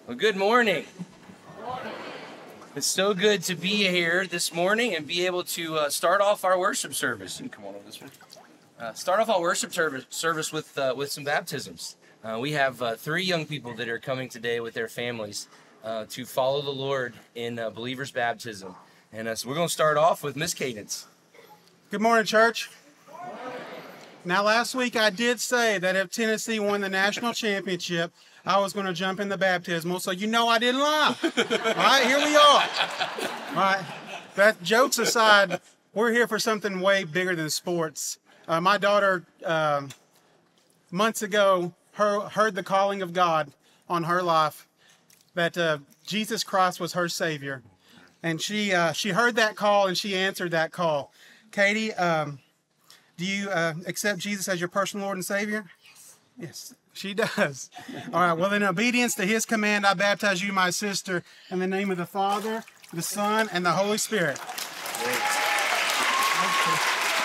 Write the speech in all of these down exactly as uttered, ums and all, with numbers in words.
Well, good morning. It's so good to be here this morning and be able to uh, start off our worship service. You can come on over this way. Uh, start off our worship service, service with uh, with some baptisms. Uh, we have uh, three young people that are coming today with their families uh, to follow the Lord in uh, believers' baptism. And uh, so we're going to start off with Miss Cadence. Good morning, church. Now, last week I did say that if Tennessee won the national championship, I was going to jump in the baptismal, so you know I didn't lie. All right, here we are. All right, that jokes aside, we're here for something way bigger than sports. Uh, my daughter, uh, months ago, her, heard the calling of God on her life, that uh, Jesus Christ was her Savior. And she uh, she heard that call and she answered that call. Katie, um, do you uh, accept Jesus as your personal Lord and Savior? Yes. Yes, she does. All right, well, in obedience to his command, I baptize you, my sister, in the name of the Father, the Son, and the Holy Spirit. Great. Okay.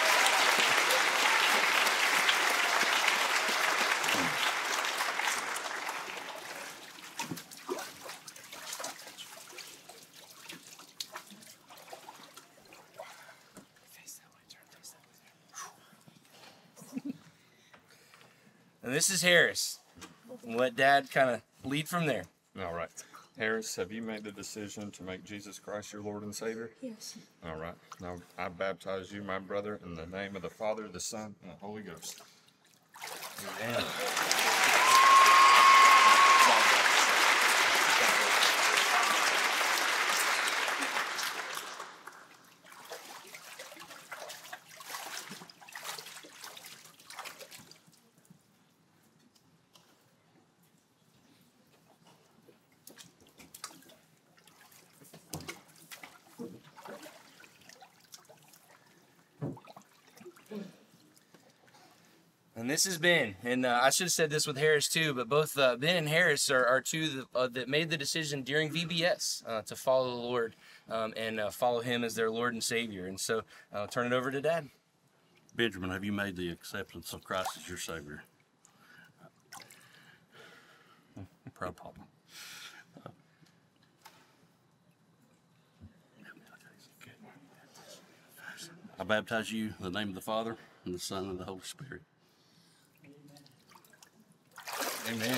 And this is Harris. We'll let Dad kind of lead from there. All right. Harris, have you made the decision to make Jesus Christ your Lord and Savior? Yes. All right. Now, I baptize you, my brother, in the name of the Father, the Son, and the Holy Ghost. Amen. And this is Ben, and uh, I should have said this with Harris too, but both uh, Ben and Harris are, are two that, uh, that made the decision during V B S uh, to follow the Lord um, and uh, follow him as their Lord and Savior. And so I'll turn it over to Dad. Benjamin, have you made the acceptance of Christ as your Savior? Proud Papa. Uh, I baptize you in the name of the Father, and the Son, and the Holy Spirit. Amen.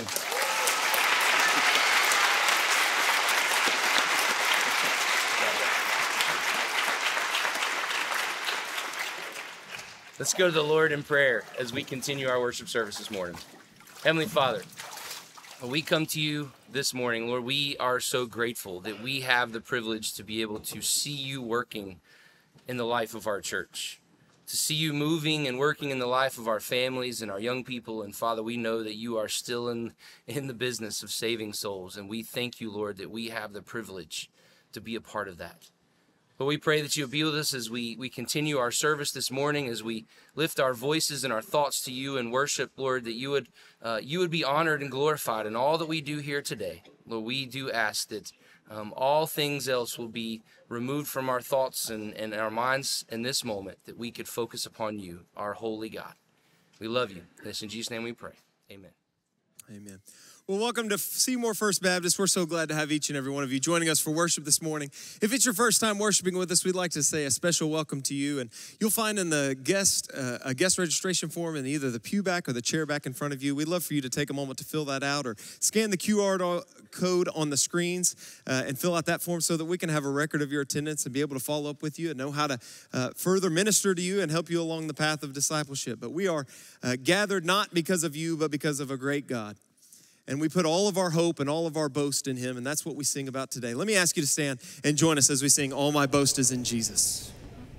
Let's go to the Lord in prayer as we continue our worship service this morning. Heavenly Father, we come to you this morning, Lord. We are so grateful that we have the privilege to be able to see you working in the life of our church, to see you moving and working in the life of our families and our young people. And Father, we know that you are still in, in the business of saving souls. And we thank you, Lord, that we have the privilege to be a part of that. But we pray that you'll be with us as we, we continue our service this morning, as we lift our voices and our thoughts to you and worship, Lord, that you would, uh, you would be honored and glorified in all that we do here today. Lord, we do ask that Um, all things else will be removed from our thoughts and, and our minds in this moment, that we could focus upon you, our holy God. We love you. And it's in Jesus' name we pray. Amen. Amen. Well, welcome to Seymour First Baptist. We're so glad to have each and every one of you joining us for worship this morning. If it's your first time worshiping with us, we'd like to say a special welcome to you. And you'll find in the guest uh, a guest registration form in either the pew back or the chair back in front of you. We'd love for you to take a moment to fill that out, or scan the Q R code on the screens uh, and fill out that form so that we can have a record of your attendance and be able to follow up with you and know how to uh, further minister to you and help you along the path of discipleship. But we are uh, gathered not because of you, but because of a great God. And we put all of our hope and all of our boast in him, and that's what we sing about today. Let me ask you to stand and join us as we sing All My Boast Is in Jesus.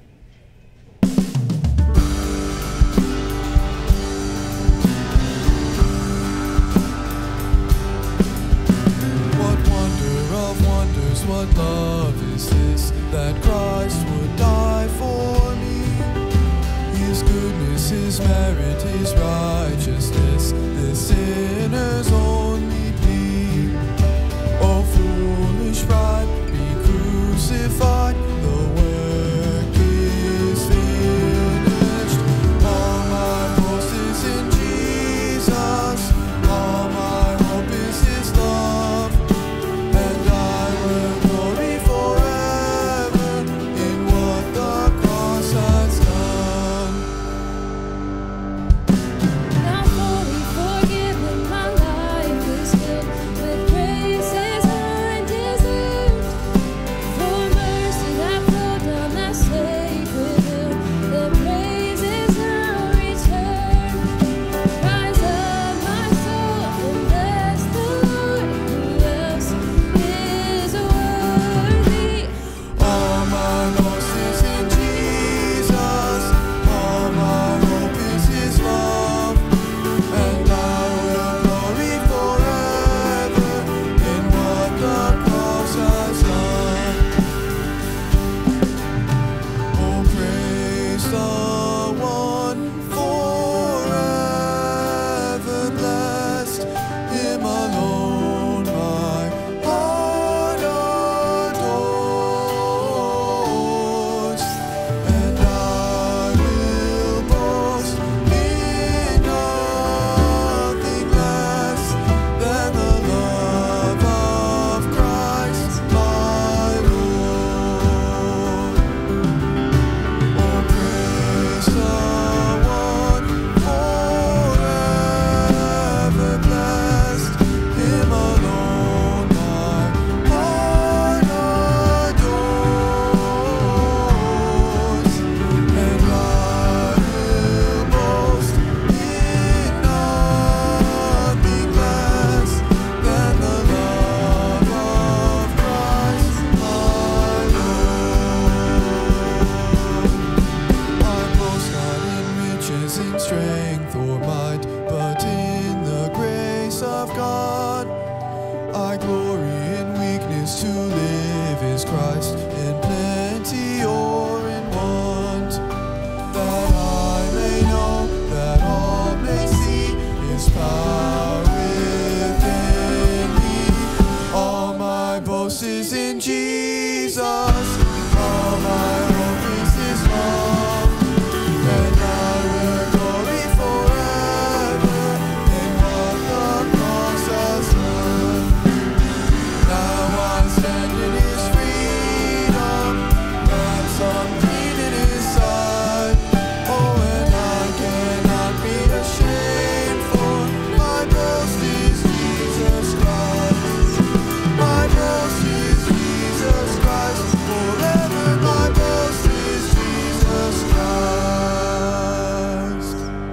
What wonder of wonders, what love is this, that Christ would die for me? His goodness, his merit, his righteousness, the sinner's only plea. Oh, foolish pride, be crucified, the work praise the one forever blessed. Him alone my heart adores, and I will boast in nothing less than the love of Christ my Lord. Oh, praise the one forever blessed. Him alone my heart adores, and I will boast in nothing less than the love of Christ my Lord. I boast not in riches, in strength or might, but in the grace of God. I glory in weakness, to live is Christ, in plenty or in want, that I may know, that all may see His power within me. All my boast is in Jesus, all my hope is His love, and I will glory forever in what the cross has done. Now I stand in His freedom, ransomed in His sight. Oh, and I cannot be ashamed, for my boast is Jesus Christ. My boast is Jesus Christ, forever my boast is Jesus Christ.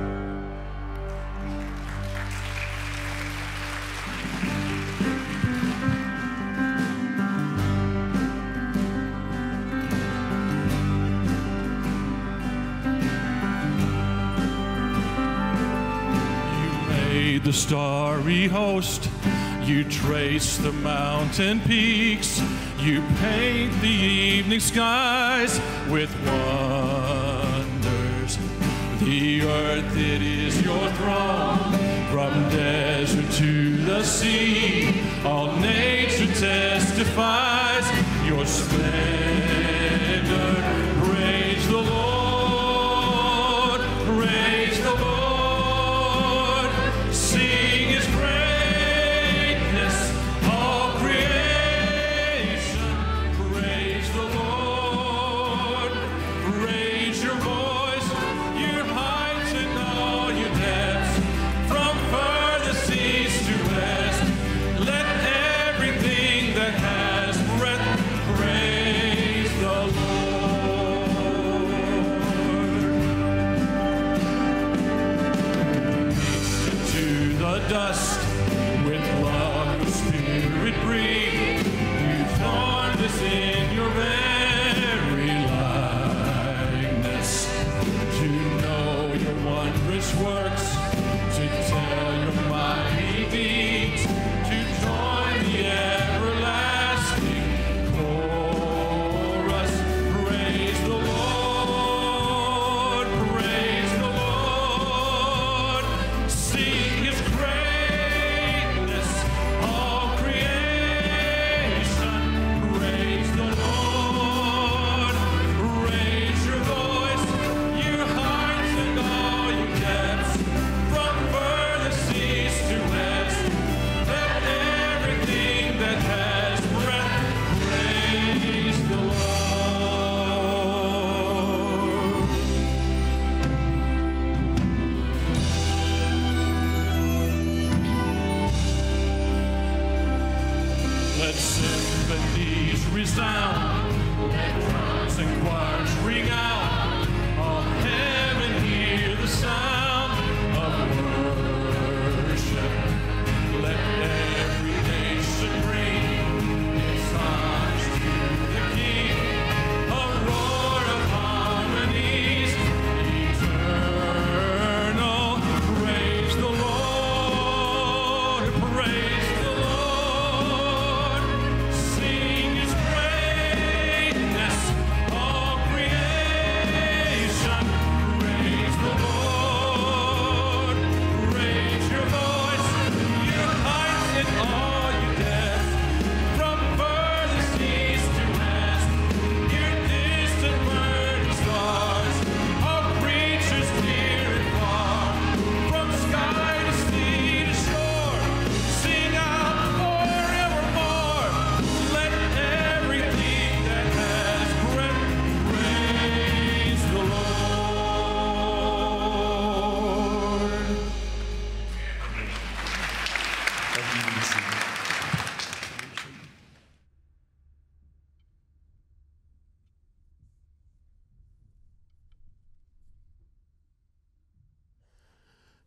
You made the starry host, you trace the mountain peaks, you paint the evening skies with wonders. The earth, it is your throne, from desert to the sea, all nature testifies your splendor. Praise the Lord, praise the Lord, sing His greatness, all creation. Praise the Lord, raise your voice, your heights and all your depths, from furthest east to west. Let everything that has breath praise the Lord. Hasten to the dust, with love your spirit breathe. You formed us in your very likeness, to know your wondrous works, to tell your mighty deeds, to join the everlasting chorus. Praise the Lord, praise the Lord, sing His greatness,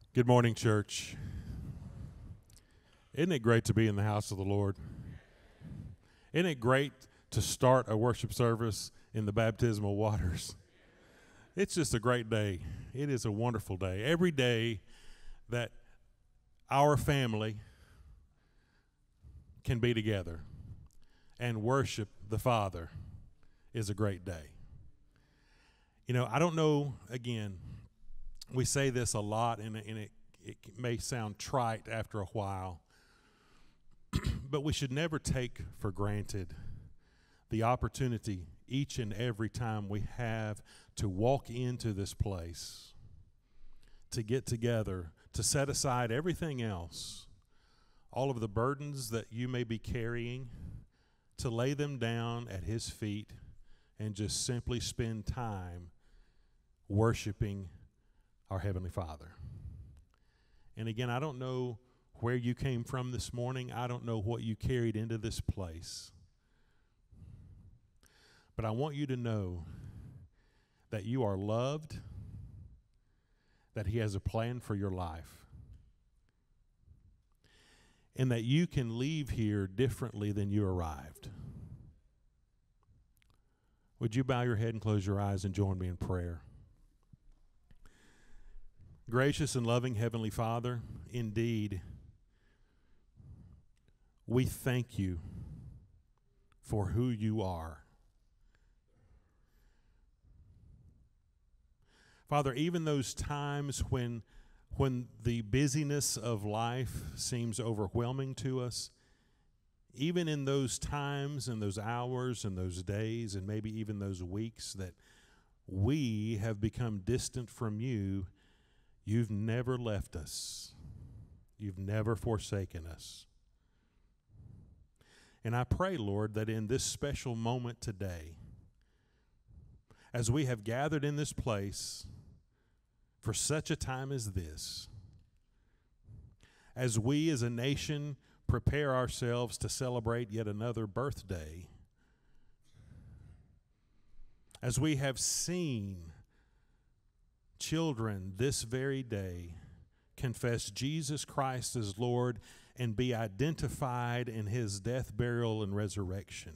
Good morning, church. Isn't it great to be in the house of the Lord? Isn't it great to start a worship service in the baptismal waters? It's just a great day. It is a wonderful day. Every day that our family can be together and worship the Father is a great day. You know, I don't know, again, we say this a lot, and, and it, it may sound trite after a while, but we should never take for granted the opportunity each and every time we have to walk into this place, to get together, to set aside everything else, all of the burdens that you may be carrying, to lay them down at His feet and just simply spend time worshiping our Heavenly Father. And again, I don't know where you came from this morning. I don't know what you carried into this place. But I want you to know that you are loved, that He has a plan for your life, and that you can leave here differently than you arrived. Would you bow your head and close your eyes and join me in prayer? Gracious and loving Heavenly Father, indeed, we thank you for who you are. Father, even those times when, when the busyness of life seems overwhelming to us, even in those times and those hours and those days and maybe even those weeks that we have become distant from you, you've never left us. You've never forsaken us. And I pray, Lord, that in this special moment today, as we have gathered in this place for such a time as this, as we as a nation prepare ourselves to celebrate yet another birthday, as we have seen children this very day confess Jesus Christ as Lord and be identified in His death, burial, and resurrection.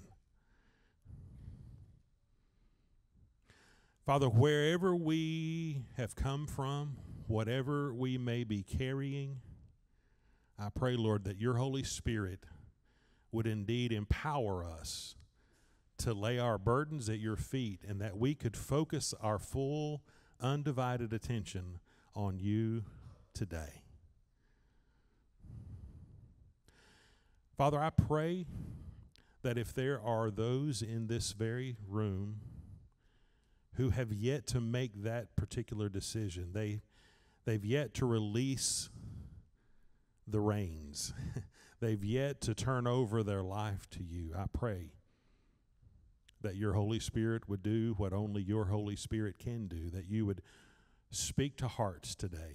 Father, wherever we have come from, whatever we may be carrying, I pray, Lord, that your Holy Spirit would indeed empower us to lay our burdens at your feet and that we could focus our full undivided attention on you today. Father, I pray that if there are those in this very room who have yet to make that particular decision, they, they've yet to release the reins, they've yet to turn over their life to you, I pray that your Holy Spirit would do what only your Holy Spirit can do, that you would speak to hearts today.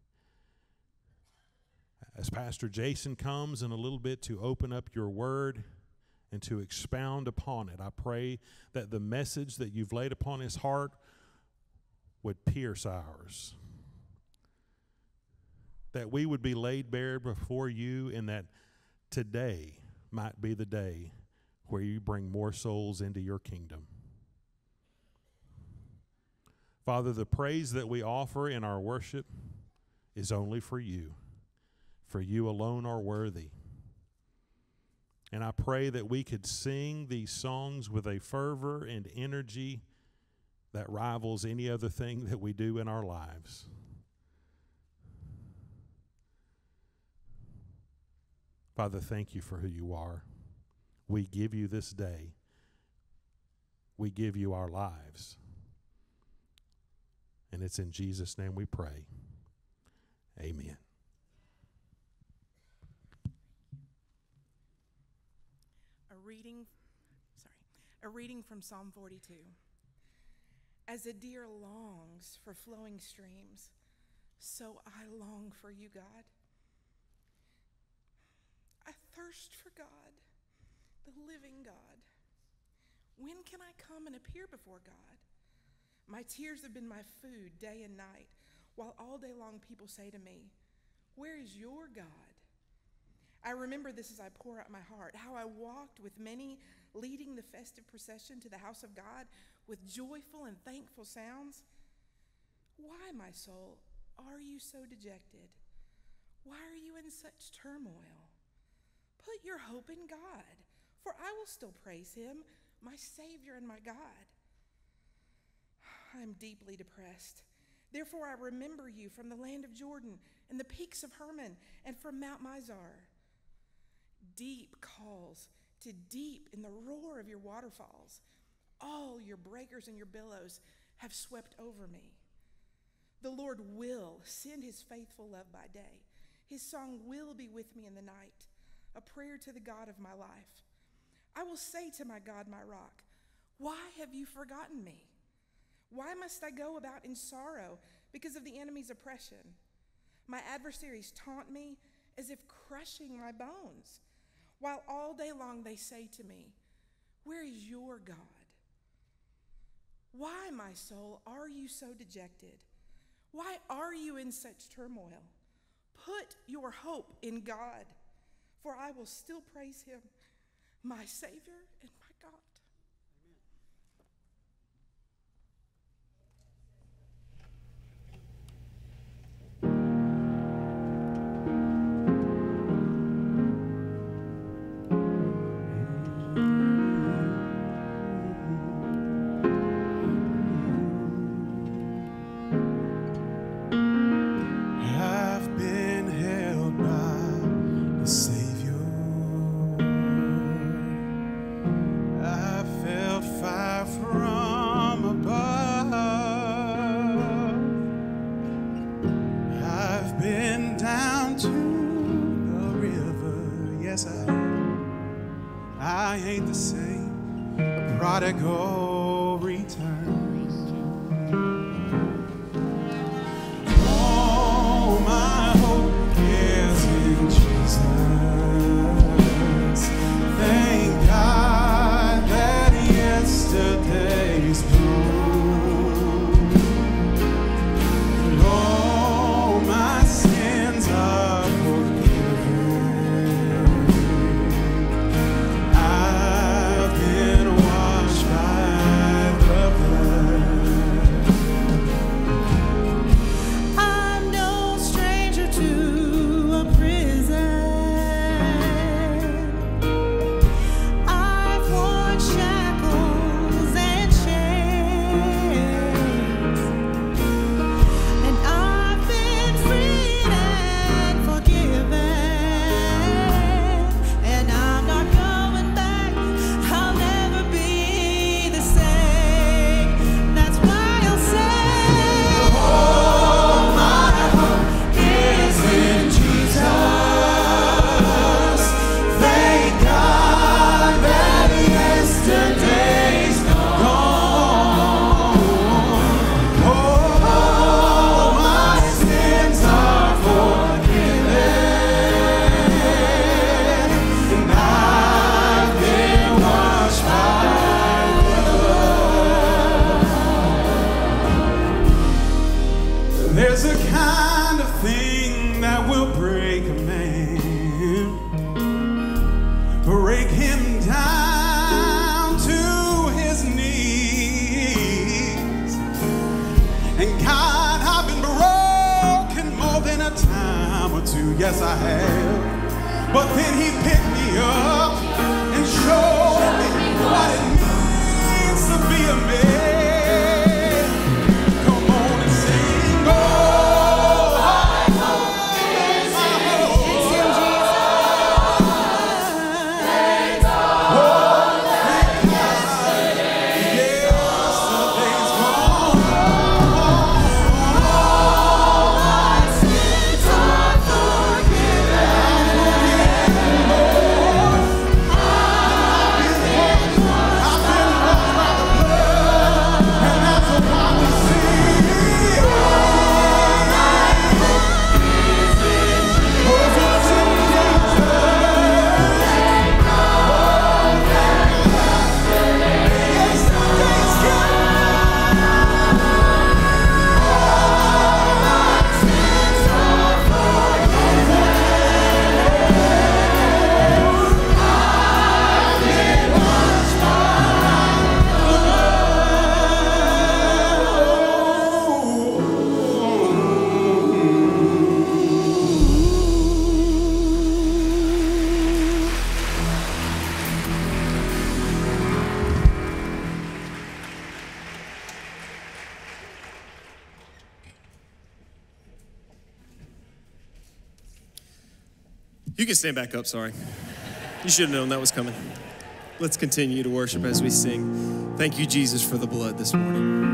As Pastor Jason comes in a little bit to open up your word and to expound upon it, I pray that the message that you've laid upon his heart would pierce ours, that we would be laid bare before you, and that today might be the day where you bring more souls into your kingdom. Father, the praise that we offer in our worship is only for you. For you alone are worthy. And I pray that we could sing these songs with a fervor and energy that rivals any other thing that we do in our lives. Father, thank you for who you are. We give you this day. We give you our lives. And it's in Jesus' name we pray. Amen. A reading, sorry, a reading from Psalm forty-two. As a deer longs for flowing streams, so I long for you, God. I thirst for God, the living God. When can I come and appear before God? My tears have been my food day and night, while all day long people say to me, "Where is your God?" I remember this as I pour out my heart, how I walked with many leading the festive procession to the house of God with joyful and thankful sounds. Why, my soul, are you so dejected? Why are you in such turmoil? Put your hope in God, for I will still praise him, my Savior and my God. I am deeply depressed. Therefore I remember you from the land of Jordan and the peaks of Hermon and from Mount Mizar. Deep calls to deep in the roar of your waterfalls. All your breakers and your billows have swept over me. The Lord will send his faithful love by day. His song will be with me in the night, a prayer to the God of my life. I will say to my God, my rock, why have you forgotten me? Why must I go about in sorrow because of the enemy's oppression? My adversaries taunt me as if crushing my bones, while all day long they say to me, where is your God? Why, my soul, are you so dejected? Why are you in such turmoil? Put your hope in God, for I will still praise him, my Savior and my God. Prodigal return. Oh, my hope is in Jesus. Thank God that yesterday's gone. And all my sins are forgiven. I've been washed by the blood. I'm no stranger to a prison. I've worn shackles and chains, and I've been freed and forgiven, and I'm not going back. I'll never be the same. That's why I'll say, oh, my hope is in Jesus. Thank God that yesterday's gone. Oh, my sins are forgiven, and I've been washed by blood. There's a kind of thing that will break a man, break him down to his knees. And God, I've been broken more than a time or two, yes I have. But then he picked me up and showed me what it means to be a man. Come on and sing, oh, my hope is in Jesus. Thank God. Oh, thank God. Yesterday's gone. My sins are forgiven. I've been washed by the blood. You can stand back up, sorry. You should have known that was coming. Let's continue to worship as we sing. Thank you, Jesus, for the blood this morning.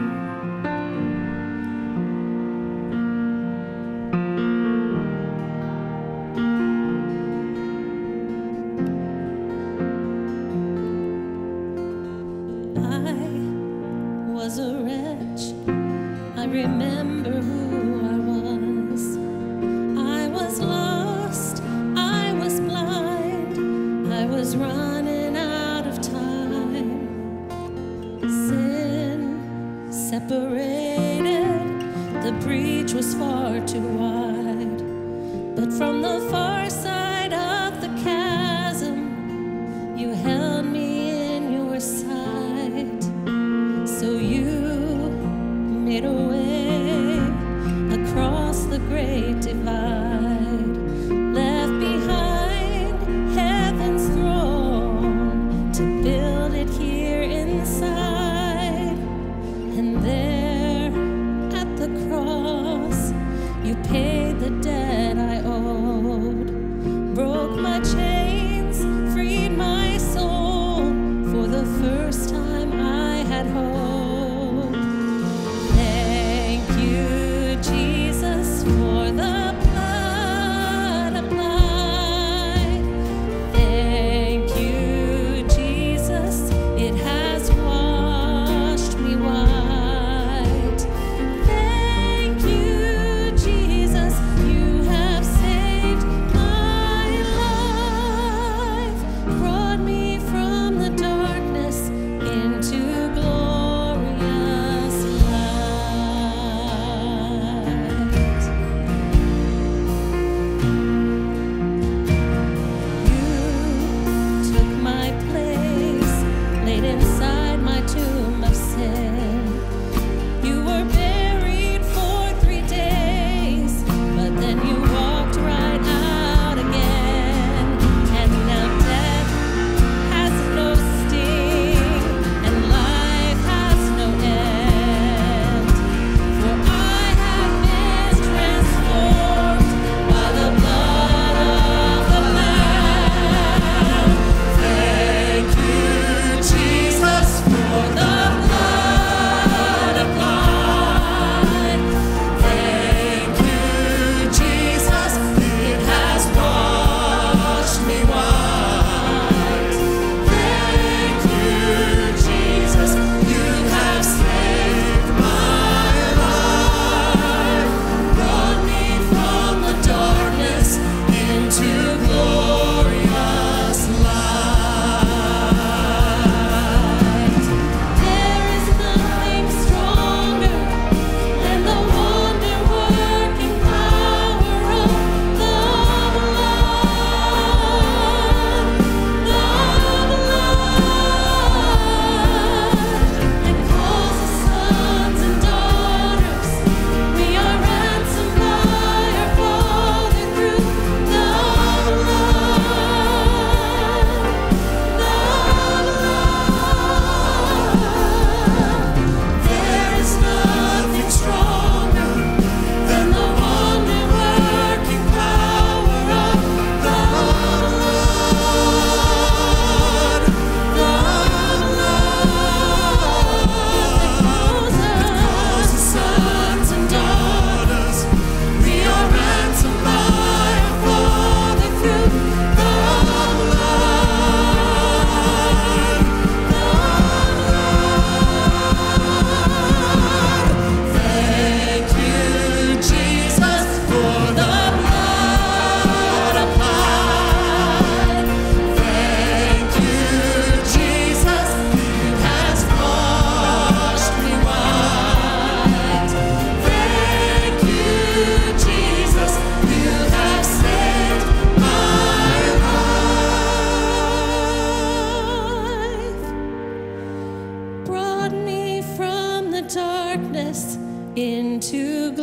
into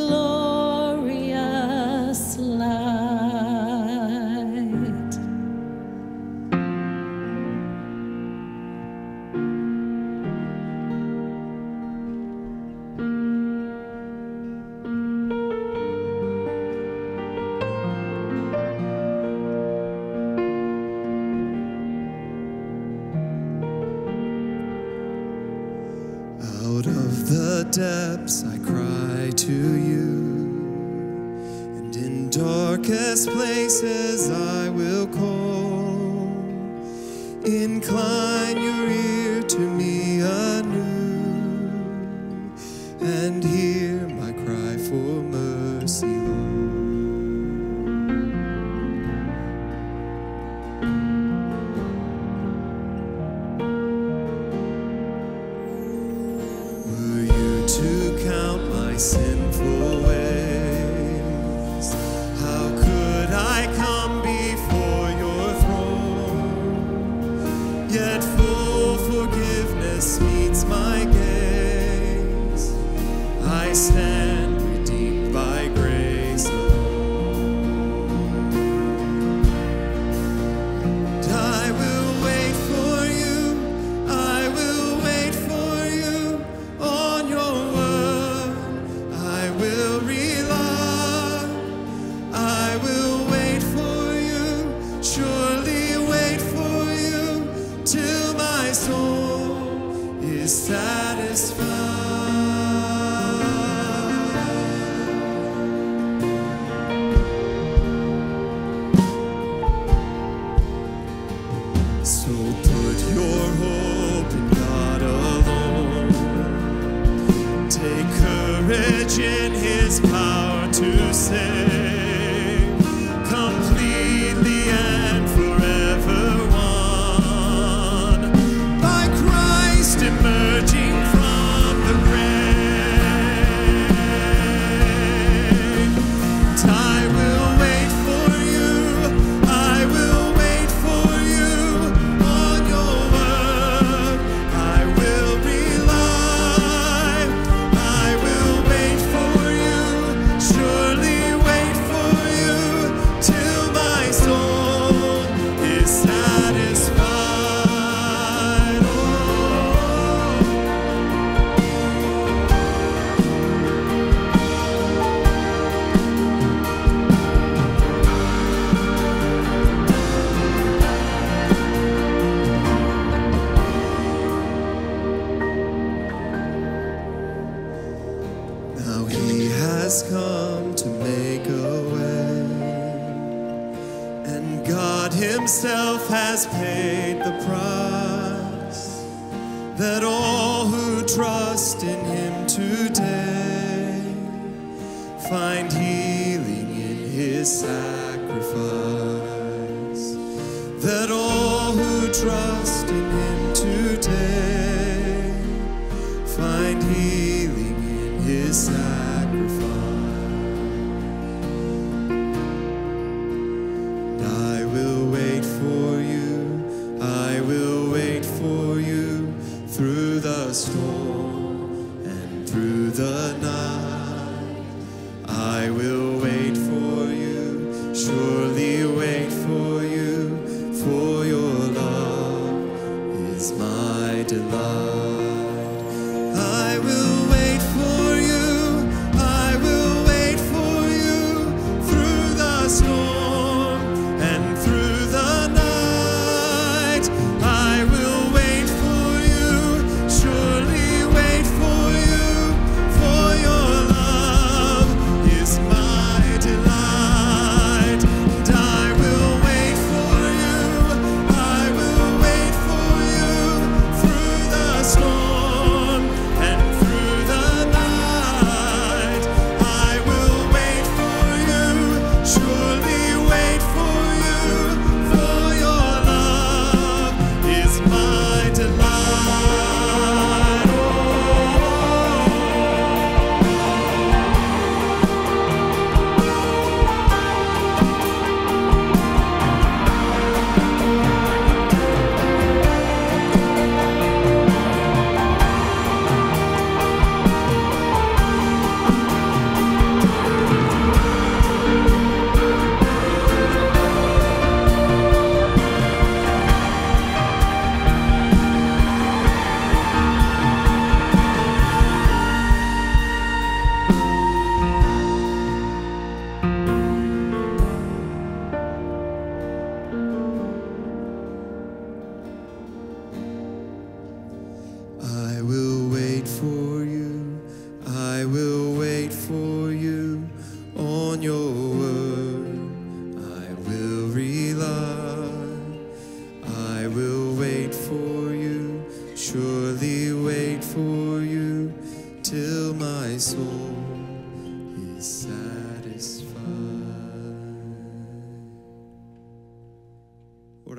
glorious light. depths I cry to you, and in darkest places I will call. Incline your ear to me anew, and hear my cry for mercy, Lord. Were you to count my sinful ways, how could I come before your throne? Yet full forgiveness meets my gaze. I stand redeemed by grace alone. And I will wait for you, I will wait for you on your word. I will rely, I will wait for you, surely wait for you, till my soul is satisfied. So put your hope in God alone. Take courage in his power to save, completely and forever one, by Christ emerging from the grave. And I will wait for you, I will wait for you on your word. I will rely, I will wait for you, surely wait for you, till my soul is satisfied. Oh. Now he has come to make a way, and God himself has paid the price, that all who trust in him today find healing in his sacrifice, that all who trust in him today find healing in his sacrifice. And I will wait for you, I will wait for you, through the storm and through the night. I will wait for you, surely wait for you, for your love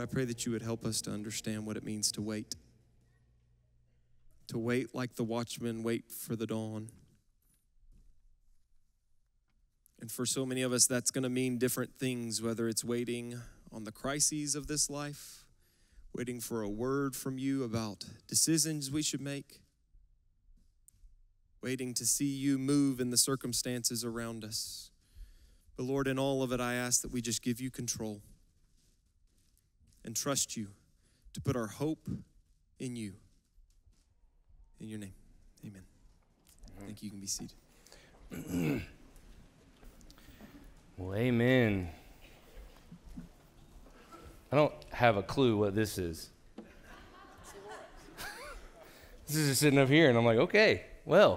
I pray that you would help us to understand what it means to wait. To wait like the watchmen wait for the dawn. And for so many of us, that's going to mean different things, whether it's waiting on the crises of this life, waiting for a word from you about decisions we should make, waiting to see you move in the circumstances around us. But Lord, in all of it, I ask that we just give you control and trust you to put our hope in you. In your name, amen. Thank you. You can be seated. Well, amen. I don't have a clue what this is. This is just sitting up here, and I'm like, okay, well.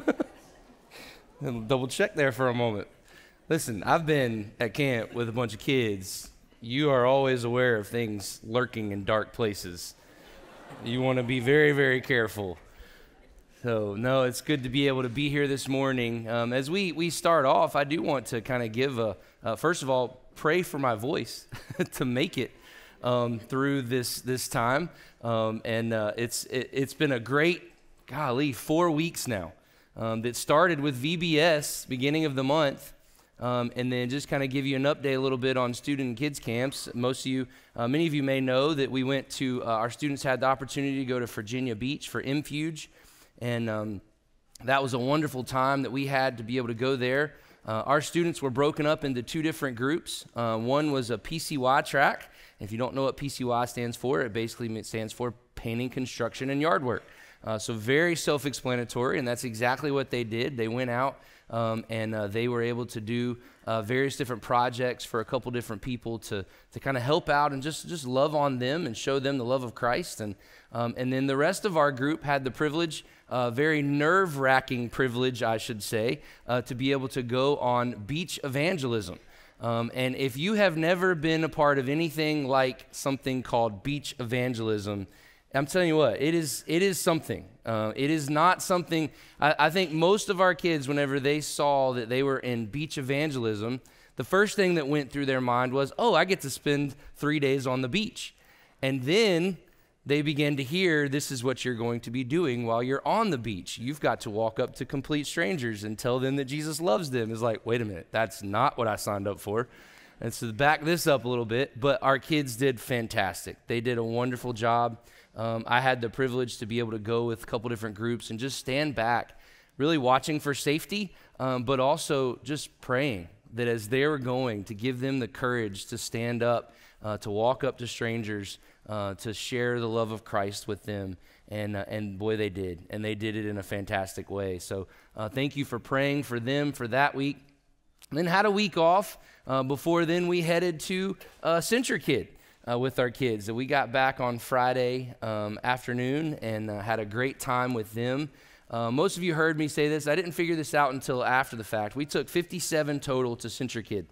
Double check there for a moment. Listen, I've been at camp with a bunch of kids. You are always aware of things lurking in dark places. You want to be very, very careful. So, no, it's good to be able to be here this morning. Um, as we, we start off, I do want to kind of give a, uh, first of all, pray for my voice to make it um, through this this time. Um, and uh, it's it, it's been a great, golly, four weeks now um, that started with V B S, beginning of the month. Um, and then just kind of give you an update a little bit on student and kids camps. Most of you, uh, many of you may know that we went to, uh, our students had the opportunity to go to Virginia Beach for M Fuge. And um, that was a wonderful time that we had to be able to go there. Uh, our students were broken up into two different groups. Uh, one was a P C Y track. If you don't know what P C Y stands for, it basically stands for painting, construction, and yard work. Uh, so very self-explanatory, and that's exactly what they did. They went out um, and uh, they were able to do uh, various different projects for a couple different people to to kind of help out and just, just love on them and show them the love of Christ. And um, and then the rest of our group had the privilege, uh, very nerve-wracking privilege, I should say, uh, to be able to go on beach evangelism. Um, and if you have never been a part of anything like something called beach evangelism, I'm telling you what, it is it is something. Uh, it is not something, I, I think most of our kids, whenever they saw that they were in beach evangelism, the first thing that went through their mind was, oh, I get to spend three days on the beach. And then they began to hear, this is what you're going to be doing while you're on the beach. You've got to walk up to complete strangers and tell them that Jesus loves them. It's like, wait a minute, that's not what I signed up for. And so to back this up a little bit, but our kids did fantastic. They did a wonderful job. Um, I had the privilege to be able to go with a couple different groups and just stand back, really watching for safety, um, but also just praying that as they were going, to give them the courage to stand up, uh, to walk up to strangers, uh, to share the love of Christ with them. And uh, and boy, they did. And they did it in a fantastic way. So uh, thank you for praying for them for that week. And then had a week off. Uh, before then, we headed to uh, CentriKid. Uh, with our kids. We got back on Friday um, afternoon and uh, had a great time with them. Uh, most of you heard me say this. I didn't figure this out until after the fact. We took fifty-seven total to CentriKid.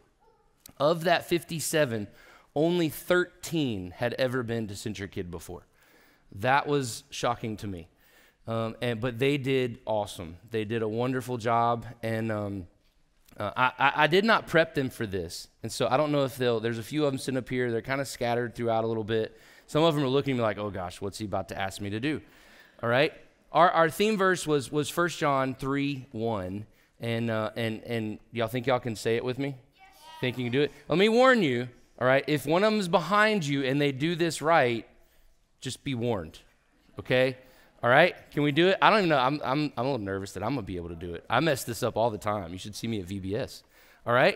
Of that fifty-seven, only thirteen had ever been to CentriKid before. That was shocking to me. Um, and but they did awesome. They did a wonderful job, and um, Uh, I, I did not prep them for this, and so I don't know if they'll, there's a few of them sitting up here, they're kind of scattered throughout a little bit. Some of them are looking at me like, oh gosh, what's he about to ask me to do? All right? Our our theme verse was was First John three one, and, uh, and, and y'all think y'all can say it with me? Yes. Think you can do it? Let me warn you, all right, if one of them is behind you and they do this right, just be warned, okay? All right, can we do it? I don't even know. I'm I'm I'm a little nervous that I'm gonna be able to do it. I mess this up all the time. You should see me at V B S. All right.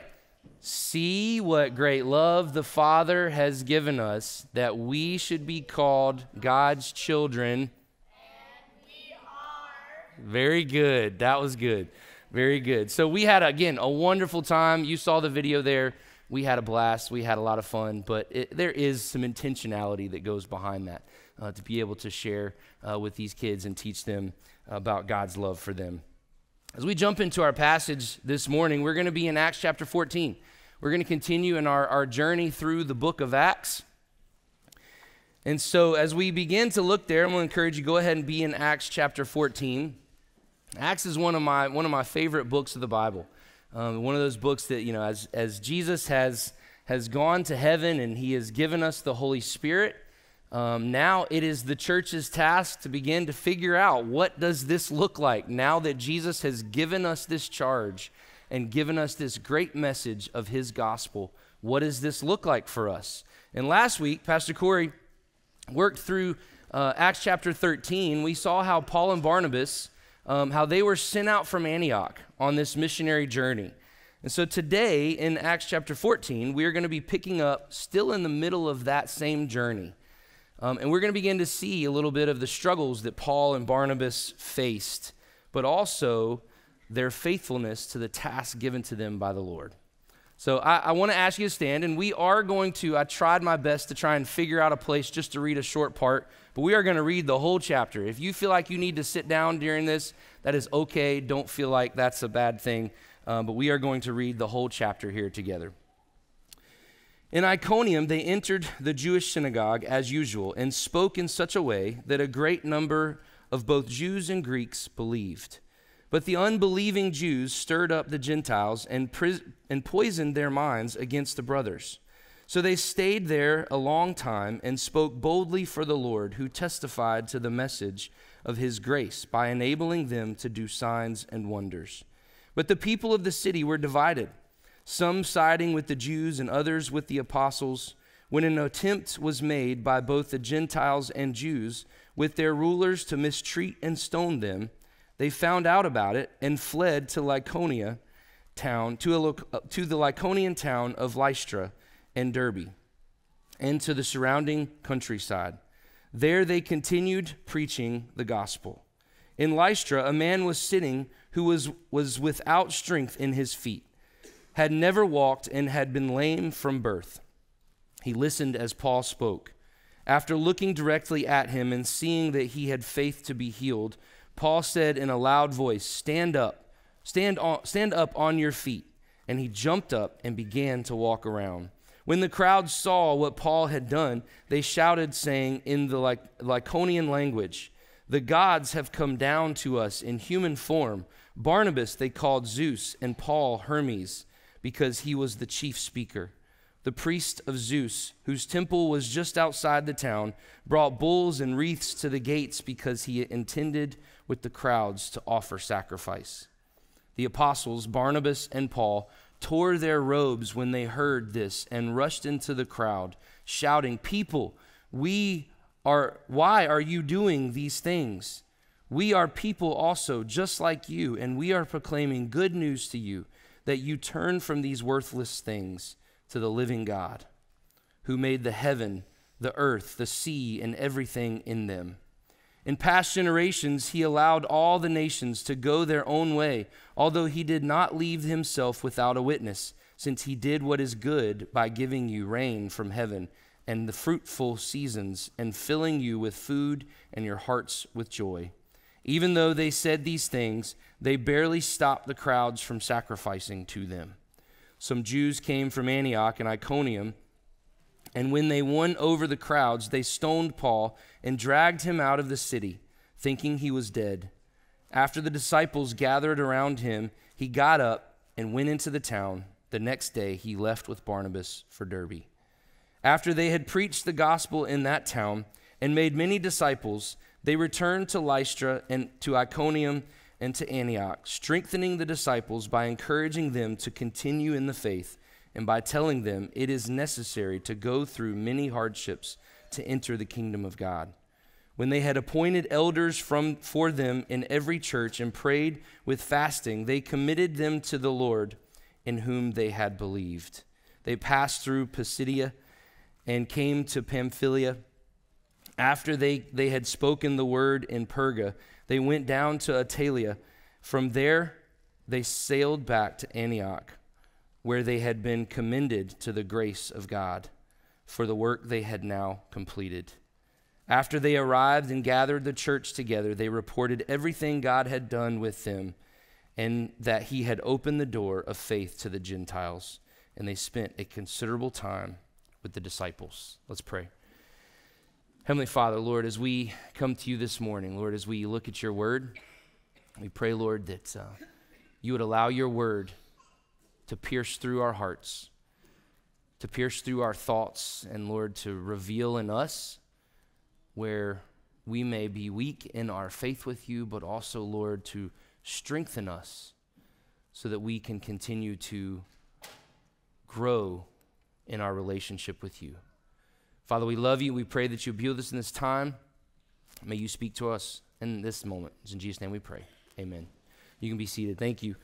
See what great love the Father has given us, that we should be called God's children. And we are. Very good. That was good. Very good. So we had, again, a wonderful time. You saw the video there. We had a blast. We had a lot of fun, but it, there is some intentionality that goes behind that. Uh, to be able to share uh, with these kids and teach them about God's love for them. As we jump into our passage this morning, we're going to be in Acts chapter fourteen. We're going to continue in our, our journey through the book of Acts. And so as we begin to look there, I'm going to encourage you, go ahead and be in Acts chapter fourteen. Acts is one of my one of my favorite books of the Bible. Um, one of those books that, you know, as, as Jesus has has gone to heaven and he has given us the Holy Spirit. Um, now it is the church's task to begin to figure out, what does this look like now that Jesus has given us this charge and given us this great message of his gospel? What does this look like for us? And last week, Pastor Corey worked through uh, Acts chapter thirteen. We saw how Paul and Barnabas, um, how they were sent out from Antioch on this missionary journey. And so today in Acts chapter fourteen, we are going to be picking up still in the middle of that same journey. Um, and we're going to begin to see a little bit of the struggles that Paul and Barnabas faced, but also their faithfulness to the task given to them by the Lord. So I, I want to ask you to stand, and we are going to, I tried my best to try and figure out a place just to read a short part, but we are going to read the whole chapter. If you feel like you need to sit down during this, that is okay. Don't feel like that's a bad thing, um, but we are going to read the whole chapter here together. In Iconium, they entered the Jewish synagogue as usual and spoke in such a way that a great number of both Jews and Greeks believed. But the unbelieving Jews stirred up the Gentiles and, pris- and poisoned their minds against the brothers. So they stayed there a long time and spoke boldly for the Lord, who testified to the message of his grace by enabling them to do signs and wonders. But the people of the city were divided, some siding with the Jews and others with the apostles, when an attempt was made by both the Gentiles and Jews with their rulers to mistreat and stone them. They found out about it and fled to Lycaonia town, to, a, to the Lycaonian town of Lystra and Derbe, and to the surrounding countryside. There they continued preaching the gospel. In Lystra, a man was sitting who was, was without strength in his feet, had never walked, and had been lame from birth. He listened as Paul spoke. After looking directly at him and seeing that he had faith to be healed, Paul said in a loud voice, "Stand up, stand on, stand up on your feet." And he jumped up and began to walk around. When the crowd saw what Paul had done, they shouted, saying in the Lyc- Lycaonian language, "The gods have come down to us in human form." Barnabas they called Zeus, and Paul Hermes, because he was the chief speaker. The priest of Zeus, whose temple was just outside the town, brought bulls and wreaths to the gates because he intended with the crowds to offer sacrifice. The apostles, Barnabas and Paul, tore their robes when they heard this and rushed into the crowd, shouting, "People, we are, why are you doing these things? We are people also, just like you, and we are proclaiming good news to you, that you turn from these worthless things to the living God, who made the heaven, the earth, the sea, and everything in them. In past generations, he allowed all the nations to go their own way, although he did not leave himself without a witness, since he did what is good by giving you rain from heaven and the fruitful seasons, and filling you with food and your hearts with joy. Even though they said these things, they barely stopped the crowds from sacrificing to them. Some Jews came from Antioch and Iconium, and when they won over the crowds, they stoned Paul and dragged him out of the city, thinking he was dead. After the disciples gathered around him, he got up and went into the town. The next day he left with Barnabas for Derbe. After they had preached the gospel in that town and made many disciples, they returned to Lystra and to Iconium and to Antioch, strengthening the disciples by encouraging them to continue in the faith and by telling them it is necessary to go through many hardships to enter the kingdom of God. When they had appointed elders from, for them in every church and prayed with fasting, they committed them to the Lord in whom they had believed. They passed through Pisidia and came to Pamphylia. After they, they had spoken the word in Perga, they went down to Attalia. From there, they sailed back to Antioch, where they had been commended to the grace of God for the work they had now completed. After they arrived and gathered the church together, they reported everything God had done with them and that he had opened the door of faith to the Gentiles. And they spent a considerable time with the disciples. Let's pray. Heavenly Father, Lord, as we come to you this morning, Lord, as we look at your word, we pray, Lord, that uh, you would allow your word to pierce through our hearts, to pierce through our thoughts, and Lord, to reveal in us where we may be weak in our faith with you, but also, Lord, to strengthen us so that we can continue to grow in our relationship with you. Father, we love you. We pray that you be with us in this time. May you speak to us in this moment. It's in Jesus' name we pray. Amen. You can be seated. Thank you.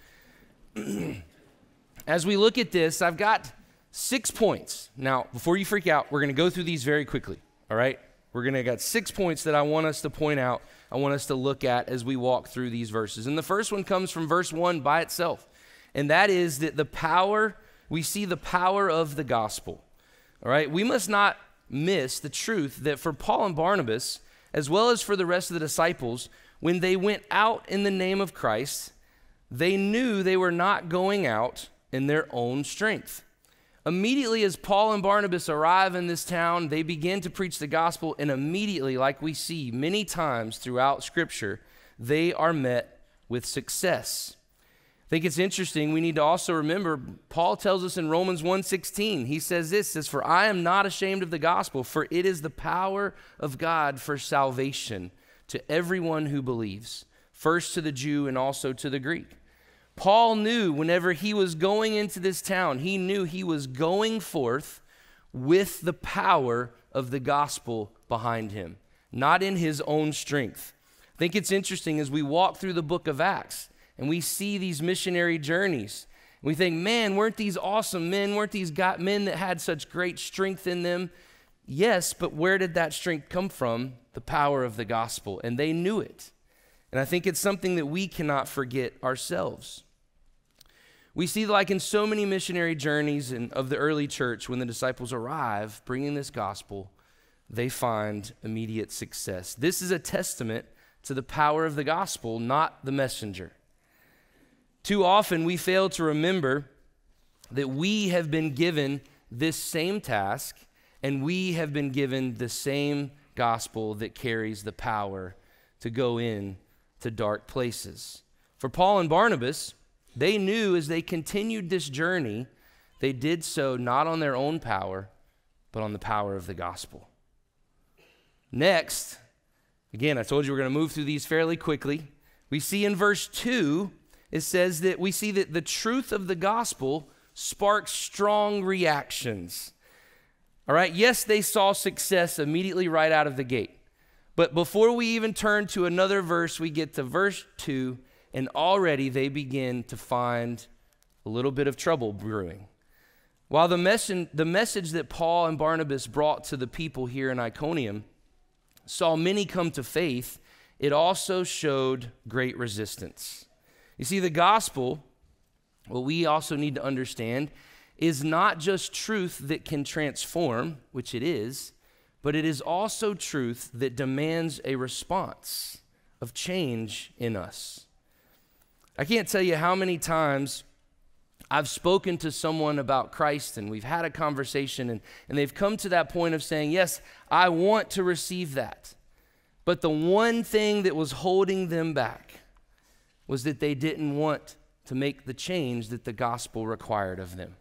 As we look at this, I've got six points. Now, before you freak out, we're going to go through these very quickly, all right? We're going to got six points that I want us to point out, I want us to look at as we walk through these verses. And the first one comes from verse one by itself, and that is that the power, we see the power of the gospel, all right? We must not miss the truth that for Paul and Barnabas, as well as for the rest of the disciples, when they went out in the name of Christ, they knew they were not going out in their own strength. Immediately as Paul and Barnabas arrive in this town, they begin to preach the gospel, and immediately, like we see many times throughout Scripture, they are met with success. I think it's interesting. We need to also remember, Paul tells us in Romans one sixteen, he says this, says, "For I am not ashamed of the gospel, for it is the power of God for salvation to everyone who believes, first to the Jew and also to the Greek." Paul knew whenever he was going into this town, he knew he was going forth with the power of the gospel behind him, not in his own strength. I think it's interesting as we walk through the book of Acts and we see these missionary journeys. We think, man, weren't these awesome men? Weren't these got men that had such great strength in them? Yes, but where did that strength come from? The power of the gospel, and they knew it. And I think it's something that we cannot forget ourselves. We see, like in so many missionary journeys in, of the early church, when the disciples arrive bringing this gospel, they find immediate success. This is a testament to the power of the gospel, not the messenger. Too often we fail to remember that we have been given this same task, and we have been given the same gospel that carries the power to go in to dark places. For Paul and Barnabas, they knew as they continued this journey, they did so not on their own power, but on the power of the gospel. Next, again, I told you we're going to move through these fairly quickly. We see in verse two, it says that we see that the truth of the gospel sparks strong reactions. All right, yes, they saw success immediately right out of the gate. But before we even turn to another verse, we get to verse two, and already they begin to find a little bit of trouble brewing. While the, mes- the message that Paul and Barnabas brought to the people here in Iconium saw many come to faith, it also showed great resistance. You see, the gospel, what we also need to understand, is not just truth that can transform, which it is, but it is also truth that demands a response of change in us. I can't tell you how many times I've spoken to someone about Christ and we've had a conversation and, and they've come to that point of saying, yes, I want to receive that. But the one thing that was holding them back was that they didn't want to make the change that the gospel required of them.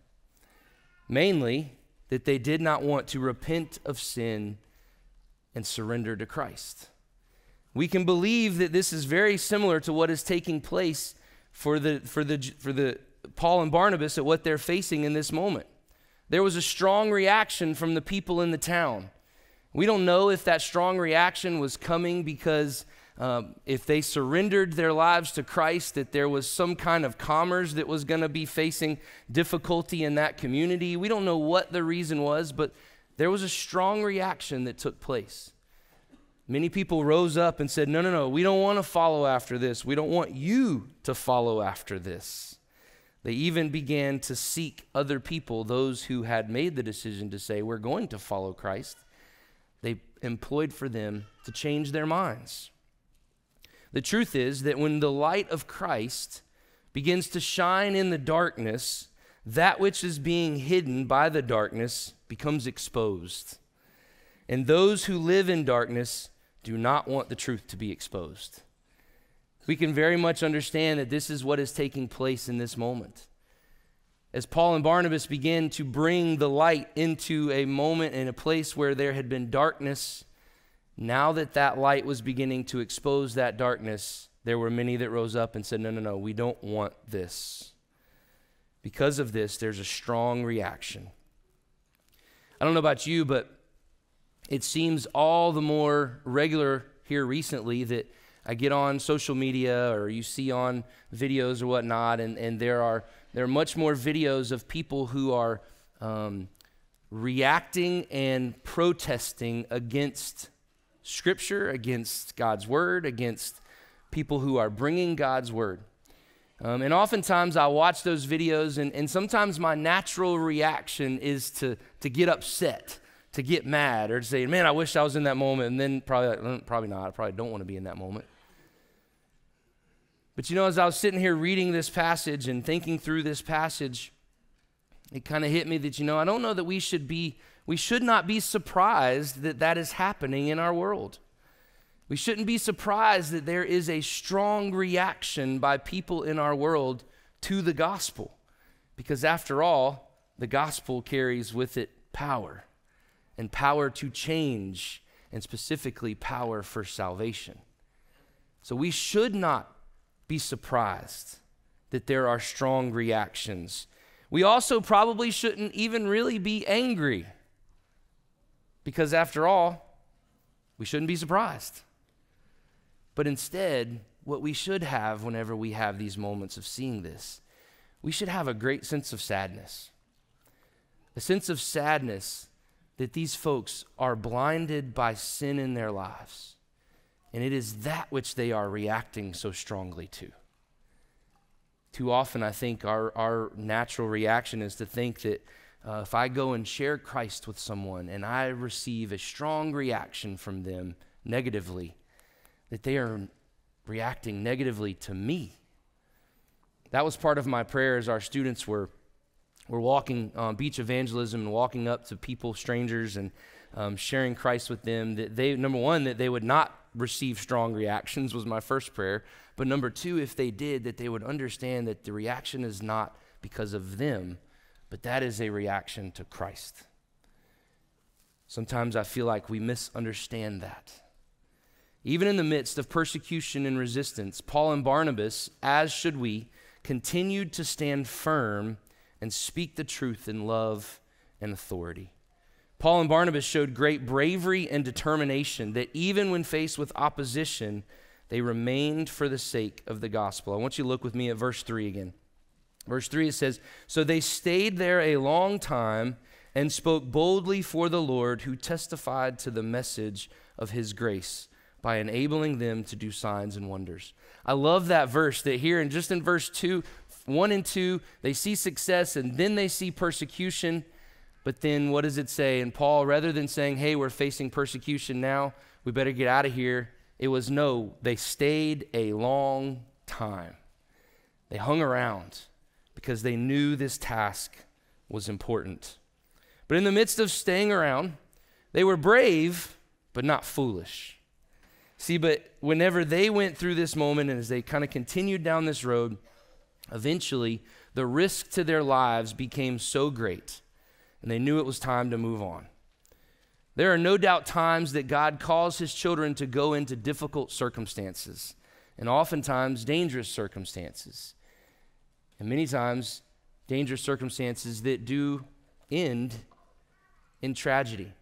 Mainly, that they did not want to repent of sin and surrender to Christ. We can believe that this is very similar to what is taking place for the for the for the Paul and Barnabas at what they're facing in this moment. There was a strong reaction from the people in the town. We don't know if that strong reaction was coming because um, if they surrendered their lives to Christ, that there was some kind of commerce that was going to be facing difficulty in that community. We don't know what the reason was, but there was a strong reaction that took place. Many people rose up and said, no, no, no, we don't want to follow after this. We don't want you to follow after this. They even began to seek other people, those who had made the decision to say, we're going to follow Christ. They employed for them to change their minds. The truth is that when the light of Christ begins to shine in the darkness, that which is being hidden by the darkness becomes exposed. And those who live in darkness do not want the truth to be exposed. We can very much understand that this is what is taking place in this moment. as Paul and Barnabas began to bring the light into a moment and a place where there had been darkness, now that that light was beginning to expose that darkness, there were many that rose up and said, no, no, no, we don't want this. Because of this, there's a strong reaction. I don't know about you, but it seems all the more regular here recently that I get on social media or you see on videos or whatnot, and, and there are there are much more videos of people who are um, reacting and protesting against Scripture, against God's Word, against people who are bringing God's Word. Um, and oftentimes I watch those videos, and, and sometimes my natural reaction is to, to get upset, to get mad, or to say, man, I wish I was in that moment, and then probably, probably not, I probably don't want to be in that moment. But you know, as I was sitting here reading this passage and thinking through this passage, it kind of hit me that, you know, I don't know that we should be, we should not be surprised that that is happening in our world. We shouldn't be surprised that there is a strong reaction by people in our world to the gospel, because after all, the gospel carries with it power, and power to change, and specifically power for salvation. So we should not be surprised that there are strong reactions. We also probably shouldn't even really be angry, because after all, we shouldn't be surprised. But instead, what we should have whenever we have these moments of seeing this, we should have a great sense of sadness. A sense of sadness that these folks are blinded by sin in their lives. And it is that which they are reacting so strongly to. Too often, I think our, our natural reaction is to think that uh, if I go and share Christ with someone and I receive a strong reaction from them negatively, that they are reacting negatively to me. That was part of my prayer as our students were, were walking on beach evangelism and walking up to people, strangers, and um, sharing Christ with them, that they, number one, that they would not receive strong reactions was my first prayer. But number two, if they did, that they would understand that the reaction is not because of them, but that is a reaction to Christ. Sometimes I feel like we misunderstand that. Even in the midst of persecution and resistance, Paul and Barnabas, as should we, continued to stand firm and speak the truth in love and authority. Paul and Barnabas showed great bravery and determination that even when faced with opposition, they remained for the sake of the gospel. I want you to look with me at verse three again. Verse three, it says, "So they stayed there a long time and spoke boldly for the Lord, who testified to the message of his grace by enabling them to do signs and wonders." I love that verse, that here and just in verse two, one and two, they see success and then they see persecution. But then what does it say? And Paul, rather than saying, hey, we're facing persecution now, we better get out of here, it was no, they stayed a long time. They hung around because they knew this task was important. But in the midst of staying around, they were brave, but not foolish. See, but whenever they went through this moment and as they kind of continued down this road, eventually the risk to their lives became so great, and they knew it was time to move on. There are no doubt times that God calls his children to go into difficult circumstances, and oftentimes dangerous circumstances, and many times dangerous circumstances that do end in tragedy.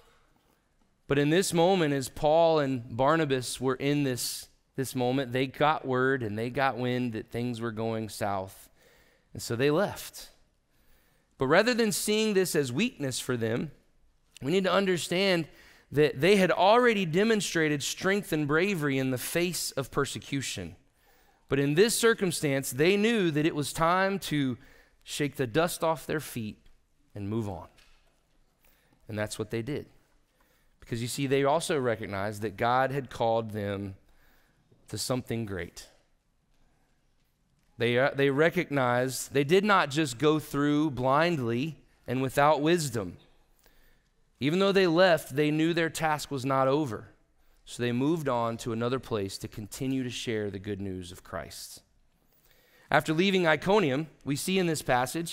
But in this moment, as Paul and Barnabas were in this, this moment, they got word and they got wind that things were going south, and so they left. But rather than seeing this as weakness for them, we need to understand that they had already demonstrated strength and bravery in the face of persecution. But in this circumstance, they knew that it was time to shake the dust off their feet and move on. And that's what they did. Because you see, they also recognized that God had called them to something great. They, uh, they recognized they did not just go through blindly and without wisdom. Even though they left, they knew their task was not over. So they moved on to another place to continue to share the good news of Christ. After leaving Iconium, we see in this passage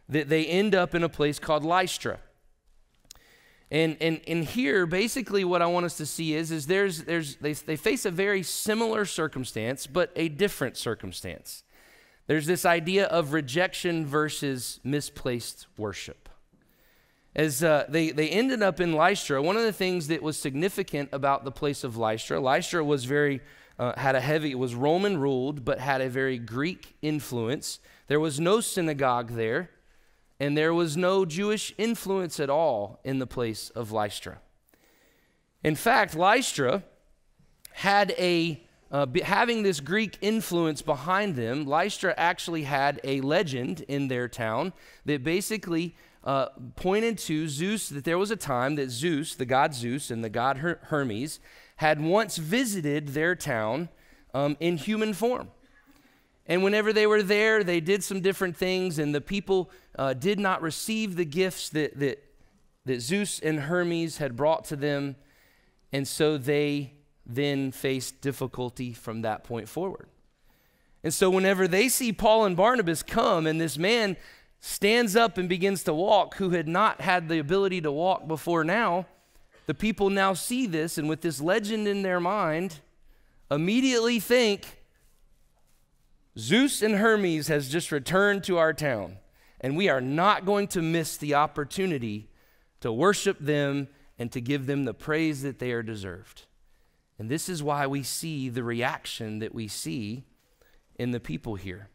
that they end up in a place called Lystra. And, and, and here, basically what I want us to see is, is there's, there's, they, they face a very similar circumstance, but a different circumstance. There's this idea of rejection versus misplaced worship. As uh, they, they ended up in Lystra, one of the things that was significant about the place of Lystra, Lystra was very, uh, had a heavy, it was Roman ruled, but had a very Greek influence. There was no synagogue there. And there was no Jewish influence at all in the place of Lystra. In fact, Lystra had a, uh, be, having this Greek influence behind them, Lystra actually had a legend in their town that basically uh, pointed to Zeus, that there was a time that Zeus, the god Zeus and the god Her- Hermes, had once visited their town um, in human form. And whenever they were there, they did some different things, and the people uh, did not receive the gifts that, that, that Zeus and Hermes had brought to them, and so they then faced difficulty from that point forward. And so whenever they see Paul and Barnabas come, and this man stands up and begins to walk, who had not had the ability to walk before now, the people now see this, and with this legend in their mind, immediately think, Zeus and Hermes has just returned to our town, and we are not going to miss the opportunity to worship them and to give them the praise that they are deserved. And this is why we see the reaction that we see in the people here.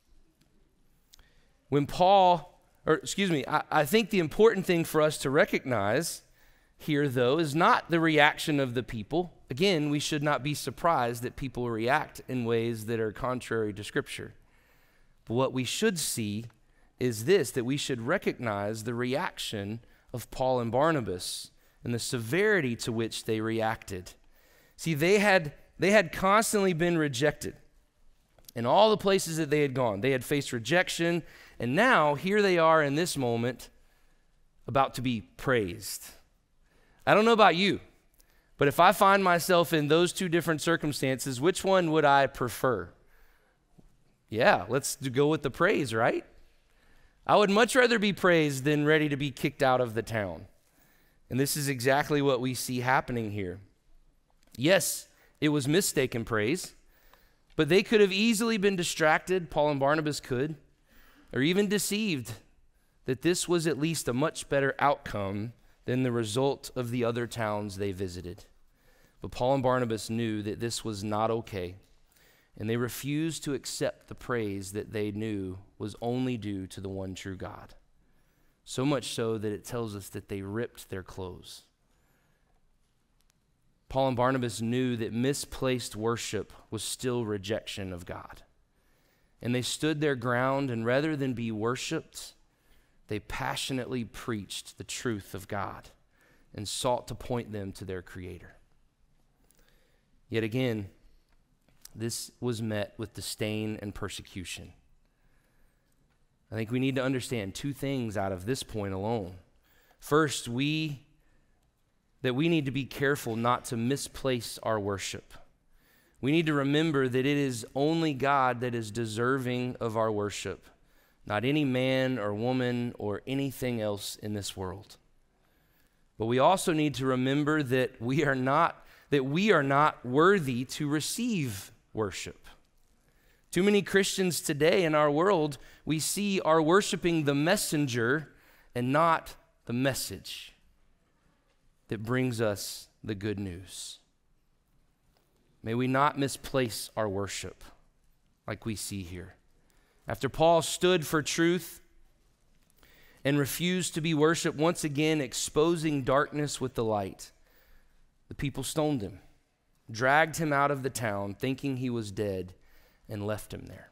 When Paul, or excuse me, I, I think the important thing for us to recognize here, though, is not the reaction of the people. Again, we should not be surprised that people react in ways that are contrary to Scripture. But what we should see is this, that we should recognize the reaction of Paul and Barnabas and the severity to which they reacted. See, they had, they had constantly been rejected in all the places that they had gone. They had faced rejection, and now here they are in this moment about to be praised. I don't know about you, but if I find myself in those two different circumstances, which one would I prefer? Yeah, let's go with the praise, right? I would much rather be praised than ready to be kicked out of the town. And this is exactly what we see happening here. Yes, it was mistaken praise, but they could have easily been distracted, Paul and Barnabas could, or even deceived that this was at least a much better outcome than the result of the other towns they visited. But Paul and Barnabas knew that this was not okay, and they refused to accept the praise that they knew was only due to the one true God. So much so that it tells us that they ripped their clothes. Paul and Barnabas knew that misplaced worship was still rejection of God. And they stood their ground, and rather than be worshiped, they passionately preached the truth of God and sought to point them to their Creator. Yet again, this was met with disdain and persecution. I think we need to understand two things out of this point alone. First, we that we need to be careful not to misplace our worship. We need to remember that it is only God that is deserving of our worship, not any man or woman or anything else in this world. But we also need to remember that we are not that we are not worthy to receive worship. Too many Christians today in our world, we see are worshiping the messenger and not the message that brings us the good news. May we not misplace our worship like we see here. After Paul stood for truth and refused to be worshiped, once again exposing darkness with the light, the people stoned him, dragged him out of the town, thinking he was dead, and left him there.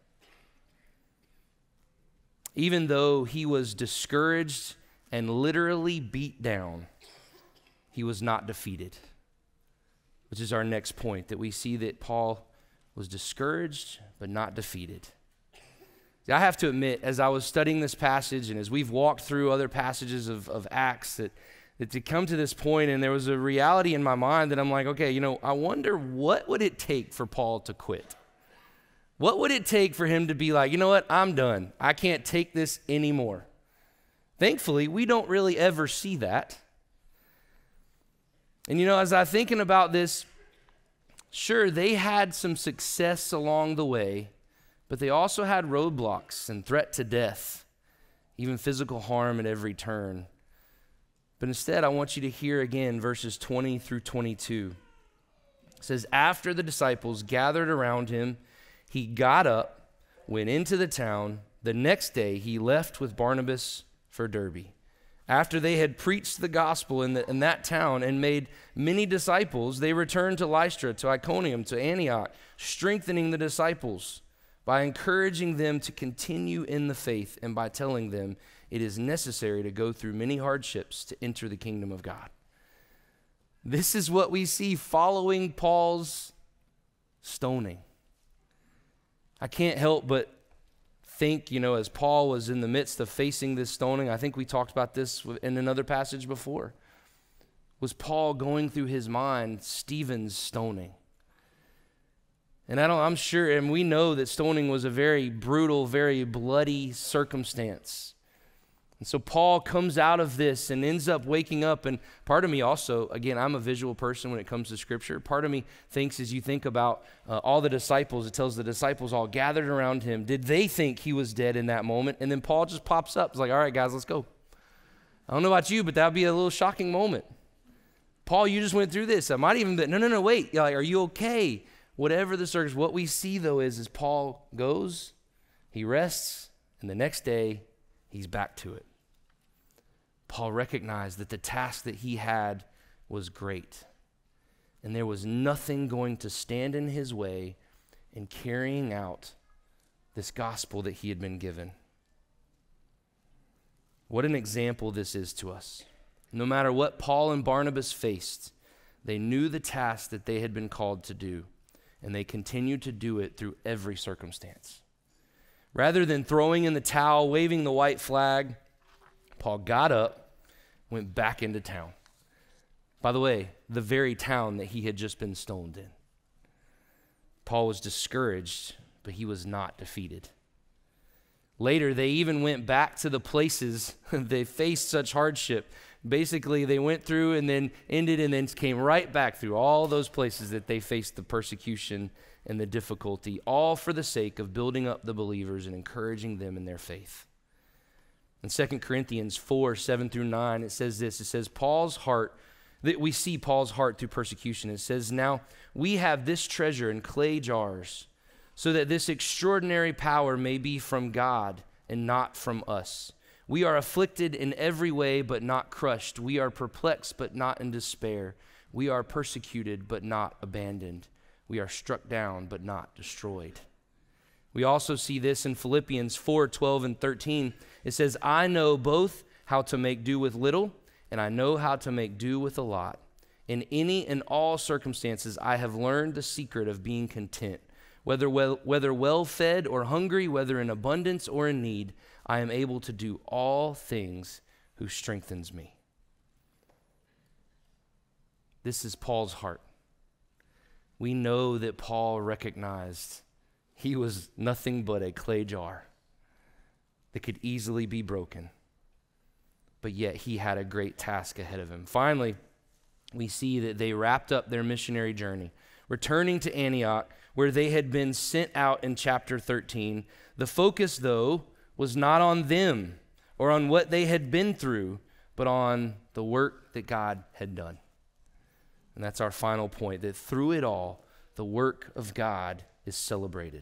Even though he was discouraged and literally beat down, he was not defeated, which is our next point, that we see that Paul was discouraged but not defeated. I have to admit, as I was studying this passage and as we've walked through other passages of, of Acts, that, that to come to this point, and there was a reality in my mind that I'm like, okay, you know, I wonder what would it take for Paul to quit? What would it take for him to be like, you know what, I'm done. I can't take this anymore. Thankfully, we don't really ever see that. And you know, as I'm thinking about this, sure, they had some success along the way, but they also had roadblocks and threat to death, even physical harm at every turn. But instead, I want you to hear again verses twenty through twenty-two. It says, after the disciples gathered around him, he got up, went into the town. The next day, he left with Barnabas for Derbe. After they had preached the gospel in, the, in that town and made many disciples, they returned to Lystra, to Iconium, to Antioch, strengthening the disciples by encouraging them to continue in the faith and by telling them it is necessary to go through many hardships to enter the kingdom of God. This is what we see following Paul's stoning. I can't help but think, you know, as Paul was in the midst of facing this stoning, I think we talked about this in another passage before, was Paul going through his mind Stephen's stoning? And I don't, I'm sure, and we know that stoning was a very brutal, very bloody circumstance. And so Paul comes out of this and ends up waking up, and part of me also, again, I'm a visual person when it comes to Scripture. Part of me thinks as you think about uh, all the disciples, it tells the disciples all gathered around him. Did they think he was dead in that moment? And then Paul just pops up. He's like, all right, guys, let's go. I don't know about you, but that would be a little shocking moment. Paul, you just went through this. I might even be, no, no, no, wait. You're like, are you okay? Whatever the circumstance, what we see, though, is, is Paul goes, he rests, and the next day, he's back to it. Paul recognized that the task that he had was great, and there was nothing going to stand in his way in carrying out this gospel that he had been given. What an example this is to us. No matter what Paul and Barnabas faced, they knew the task that they had been called to do, and they continued to do it through every circumstance. Rather than throwing in the towel, waving the white flag, Paul got up, went back into town. By the way, the very town that he had just been stoned in. Paul was discouraged, but he was not defeated. Later, they even went back to the places they faced such hardship. Basically, they went through and then ended and then came right back through all those places that they faced the persecution and the difficulty, all for the sake of building up the believers and encouraging them in their faith. In Second Corinthians four, seven through nine, it says this. It says, Paul's heart, that we see Paul's heart through persecution. It says, now we have this treasure in clay jars, so that this extraordinary power may be from God and not from us. We are afflicted in every way, but not crushed. We are perplexed, but not in despair. We are persecuted, but not abandoned. We are struck down, but not destroyed. We also see this in Philippians four, twelve and thirteen. It says, I know both how to make do with little, and I know how to make do with a lot. In any and all circumstances, I have learned the secret of being content. Whether well, whether well-fed or hungry, whether in abundance or in need, I am able to do all things who strengthens me. This is Paul's heart. We know that Paul recognized he was nothing but a clay jar that could easily be broken, but yet he had a great task ahead of him. Finally, we see that they wrapped up their missionary journey, returning to Antioch, where they had been sent out in chapter thirteen. The focus, though, was not on them or on what they had been through, but on the work that God had done. And that's our final point, that through it all, the work of God is celebrated.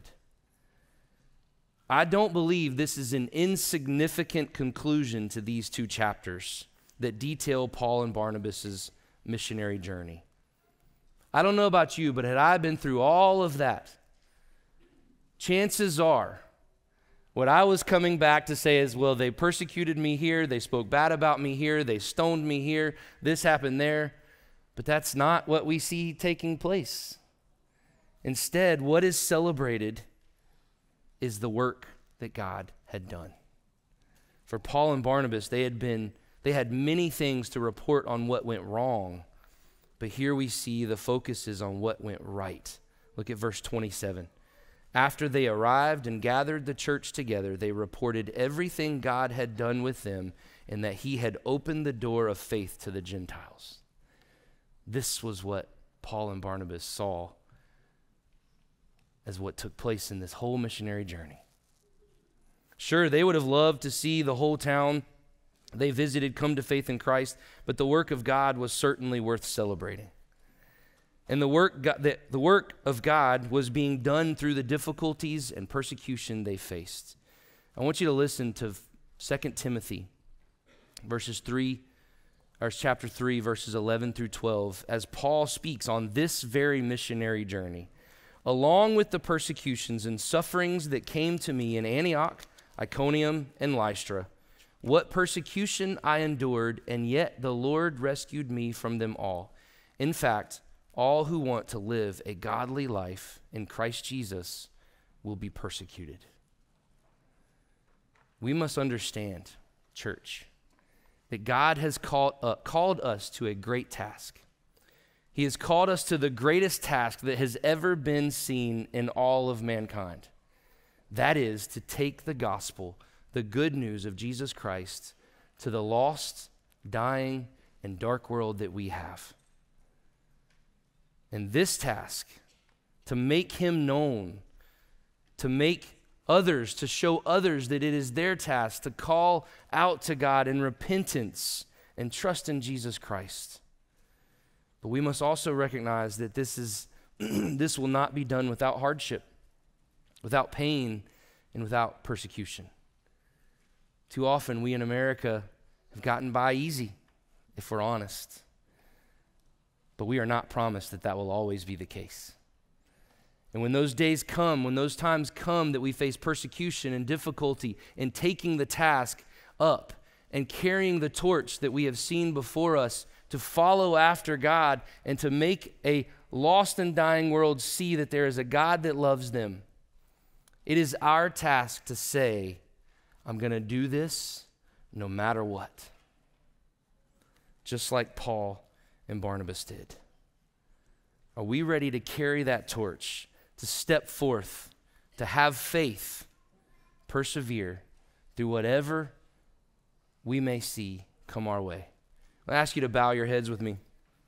I don't believe this is an insignificant conclusion to these two chapters that detail Paul and Barnabas' missionary journey. I don't know about you, but had I been through all of that, chances are what I was coming back to say is, well, they persecuted me here, they spoke bad about me here, they stoned me here, this happened there. But that's not what we see taking place. Instead, what is celebrated is the work that God had done. For Paul and Barnabas, they had been, they had many things to report on what went wrong, but here we see the focus is on what went right. Look at verse twenty-seven. After they arrived and gathered the church together, they reported everything God had done with them and that he had opened the door of faith to the Gentiles. This was what Paul and Barnabas saw as what took place in this whole missionary journey. Sure, they would have loved to see the whole town they visited come to faith in Christ, but the work of God was certainly worth celebrating. And the work, the, the work of God was being done through the difficulties and persecution they faced. I want you to listen to Second Timothy, verses three, or chapter three, verses eleven through twelve, as Paul speaks on this very missionary journey. Along with the persecutions and sufferings that came to me in Antioch, Iconium, and Lystra, what persecution I endured, and yet the Lord rescued me from them all. In fact, all who want to live a godly life in Christ Jesus will be persecuted. We must understand, church, that God has called, uh, called us to a great task. He has called us to the greatest task that has ever been seen in all of mankind. That is to take the gospel, the good news of Jesus Christ, to the lost, dying, and dark world that we have. And this task, to make him known, to make others, to show others that it is their task to call out to God in repentance and trust in Jesus Christ. But we must also recognize that this is this will not be done without hardship, without pain, and without persecution. Too often we in America have gotten by easy, if we're honest. But we are not promised that that will always be the case. And when those days come, when those times come that we face persecution and difficulty in taking the task up and carrying the torch that we have seen before us to follow after God and to make a lost and dying world see that there is a God that loves them, it is our task to say, I'm going to do this no matter what. Just like Paul and Barnabas did. Are we ready to carry that torch, to step forth, to have faith, persevere through whatever we may see come our way? I'll ask you to bow your heads with me.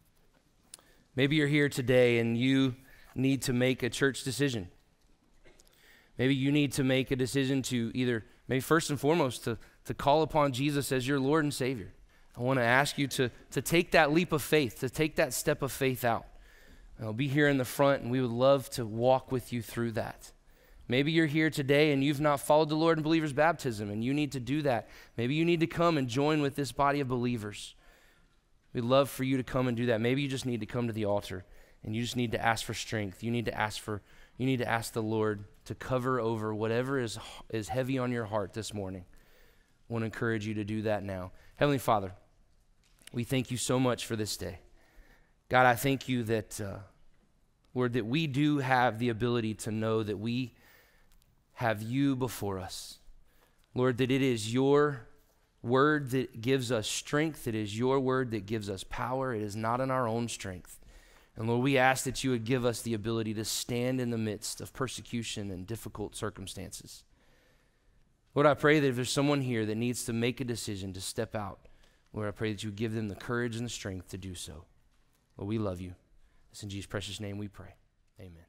Maybe you're here today and you need to make a church decision. Maybe you need to make a decision to either, maybe first and foremost, to, to call upon Jesus as your Lord and Savior. I want to ask you to, to take that leap of faith, to take that step of faith out. I'll be here in the front, and we would love to walk with you through that. Maybe you're here today, and you've not followed the Lord in believer's baptism, and you need to do that. Maybe you need to come and join with this body of believers. We'd love for you to come and do that. Maybe you just need to come to the altar, and you just need to ask for strength. You need to ask for, you need to ask the Lord to cover over whatever is, is heavy on your heart this morning. I want to encourage you to do that now. Heavenly Father, we thank you so much for this day. God, I thank you that, uh, Lord, that we do have the ability to know that we have you before us. Lord, that it is your word that gives us strength. It is your word that gives us power. It is not in our own strength. And Lord, we ask that you would give us the ability to stand in the midst of persecution and difficult circumstances. Lord, I pray that if there's someone here that needs to make a decision to step out, Lord, I pray that you give them the courage and the strength to do so. Lord, we love you. It's in Jesus' precious name we pray. Amen.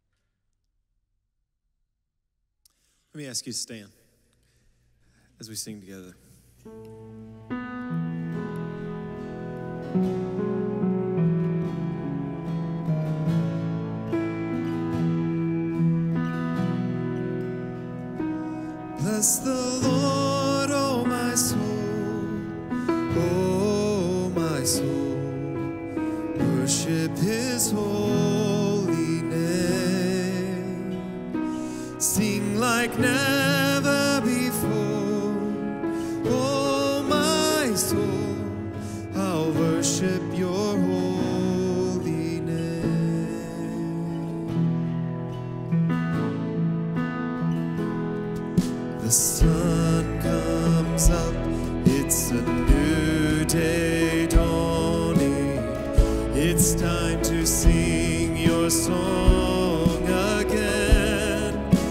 Let me ask you to stand as we sing together. Bless the Lord, oh my soul, oh my soul. Worship his holy name. Sing like never before. Oh my soul, I'll worship your holy name. The sun comes up, it's a new day dawning. It's time to sing your song again.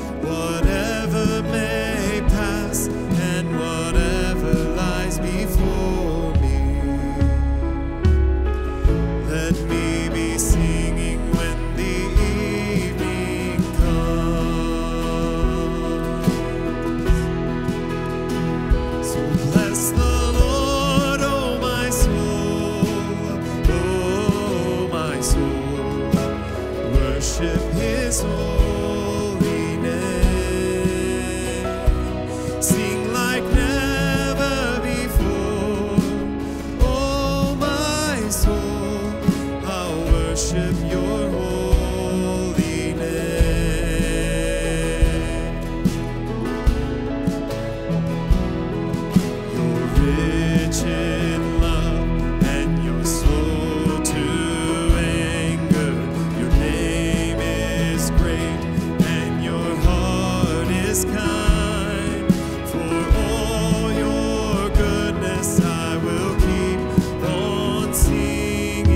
rich in love, and you're slow to anger. Your name is great, and your heart is kind. For all your goodness, I will keep on singing.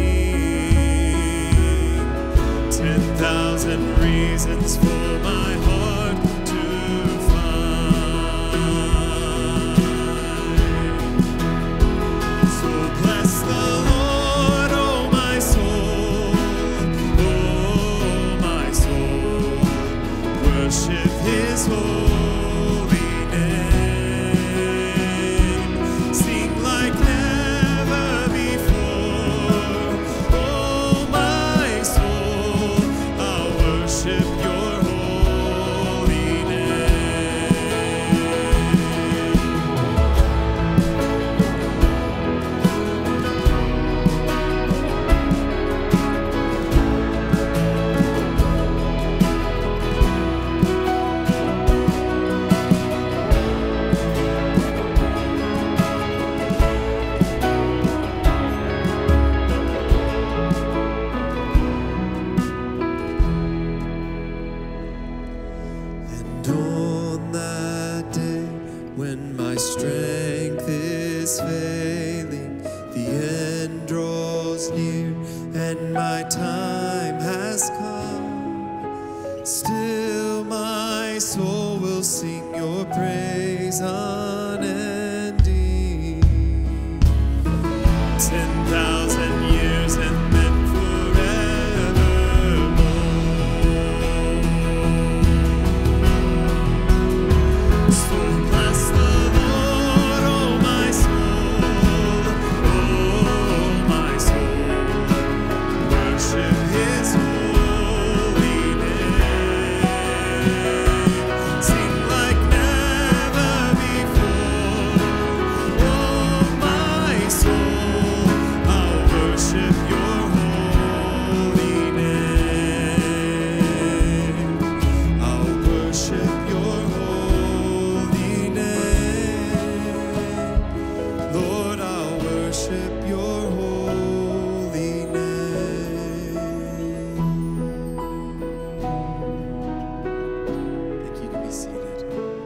Ten thousand reasons for my heart to find. So bless the Lord, oh my soul, oh my soul. Worship His holy name. Sing like never before, oh my soul. I'll worship Your holy And on that day when my strength is failing, the end draws near and my time has come, still my soul will sing Your praise unending. Ten thousand years and then forevermore. So bless the Lord, oh my soul, oh my soul. Worship His holy name. Sing like never before, oh my soul. I'll worship Your holy name. I'll worship Your holy name. Lord, I'll worship Your holy name. Thank you. You can be seated.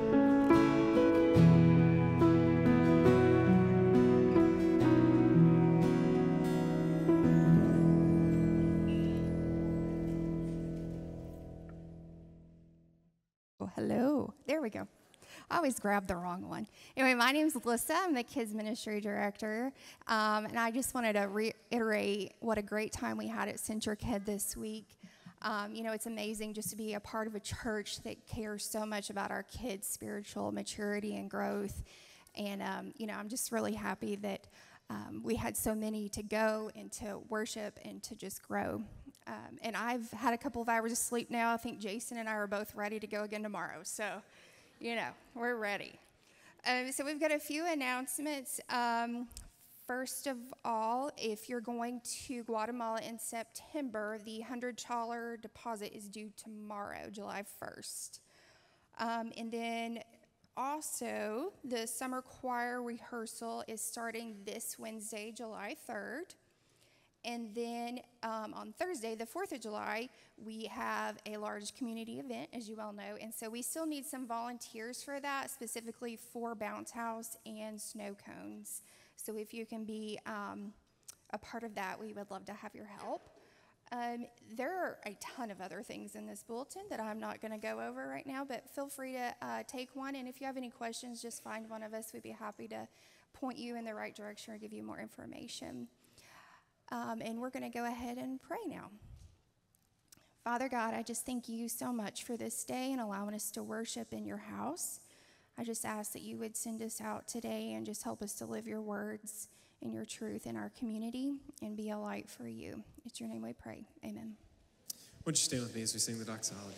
Oh, hello. There we go. I always grab the wrong one. Anyway, my name is Alyssa. I'm the Kids Ministry Director. Um, and I just wanted to reiterate what a great time we had at Centric Head this week. Um, you know, it's amazing just to be a part of a church that cares so much about our kids' spiritual maturity and growth. And, um, you know, I'm just really happy that um, we had so many to go and to worship and to just grow. Um, and I've had a couple of hours of sleep now. I think Jason and I are both ready to go again tomorrow. So, you know, we're ready. Um, so we've got a few announcements. Um, first of all, if you're going to Guatemala in September, the one hundred dollars deposit is due tomorrow, July first. Um, and then also, the summer choir rehearsal is starting this Wednesday, July third. And then um, on Thursday, the fourth of July, we have a large community event, as you well know. And so we still need some volunteers for that, specifically for Bounce House and snow cones. So if you can be um, a part of that, we would love to have your help. Um, there are a ton of other things in this bulletin that I'm not going to go over right now, but feel free to uh, take one. And if you have any questions, just find one of us. We'd be happy to point you in the right direction or give you more information. Um, and we're going to go ahead and pray now. Father God, I just thank you so much for this day and allowing us to worship in your house. I just ask that you would send us out today and just help us to live your words and your truth in our community and be a light for you. It's your name we pray. Amen. Would you stand with me as we sing the doxology?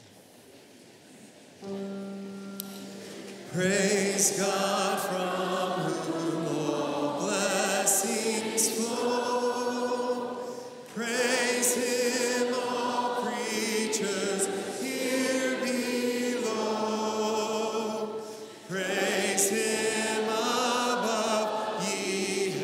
Praise God from whom all blessings flow. Praise him, all creatures here below. Praise him above, ye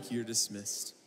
you're dismissed.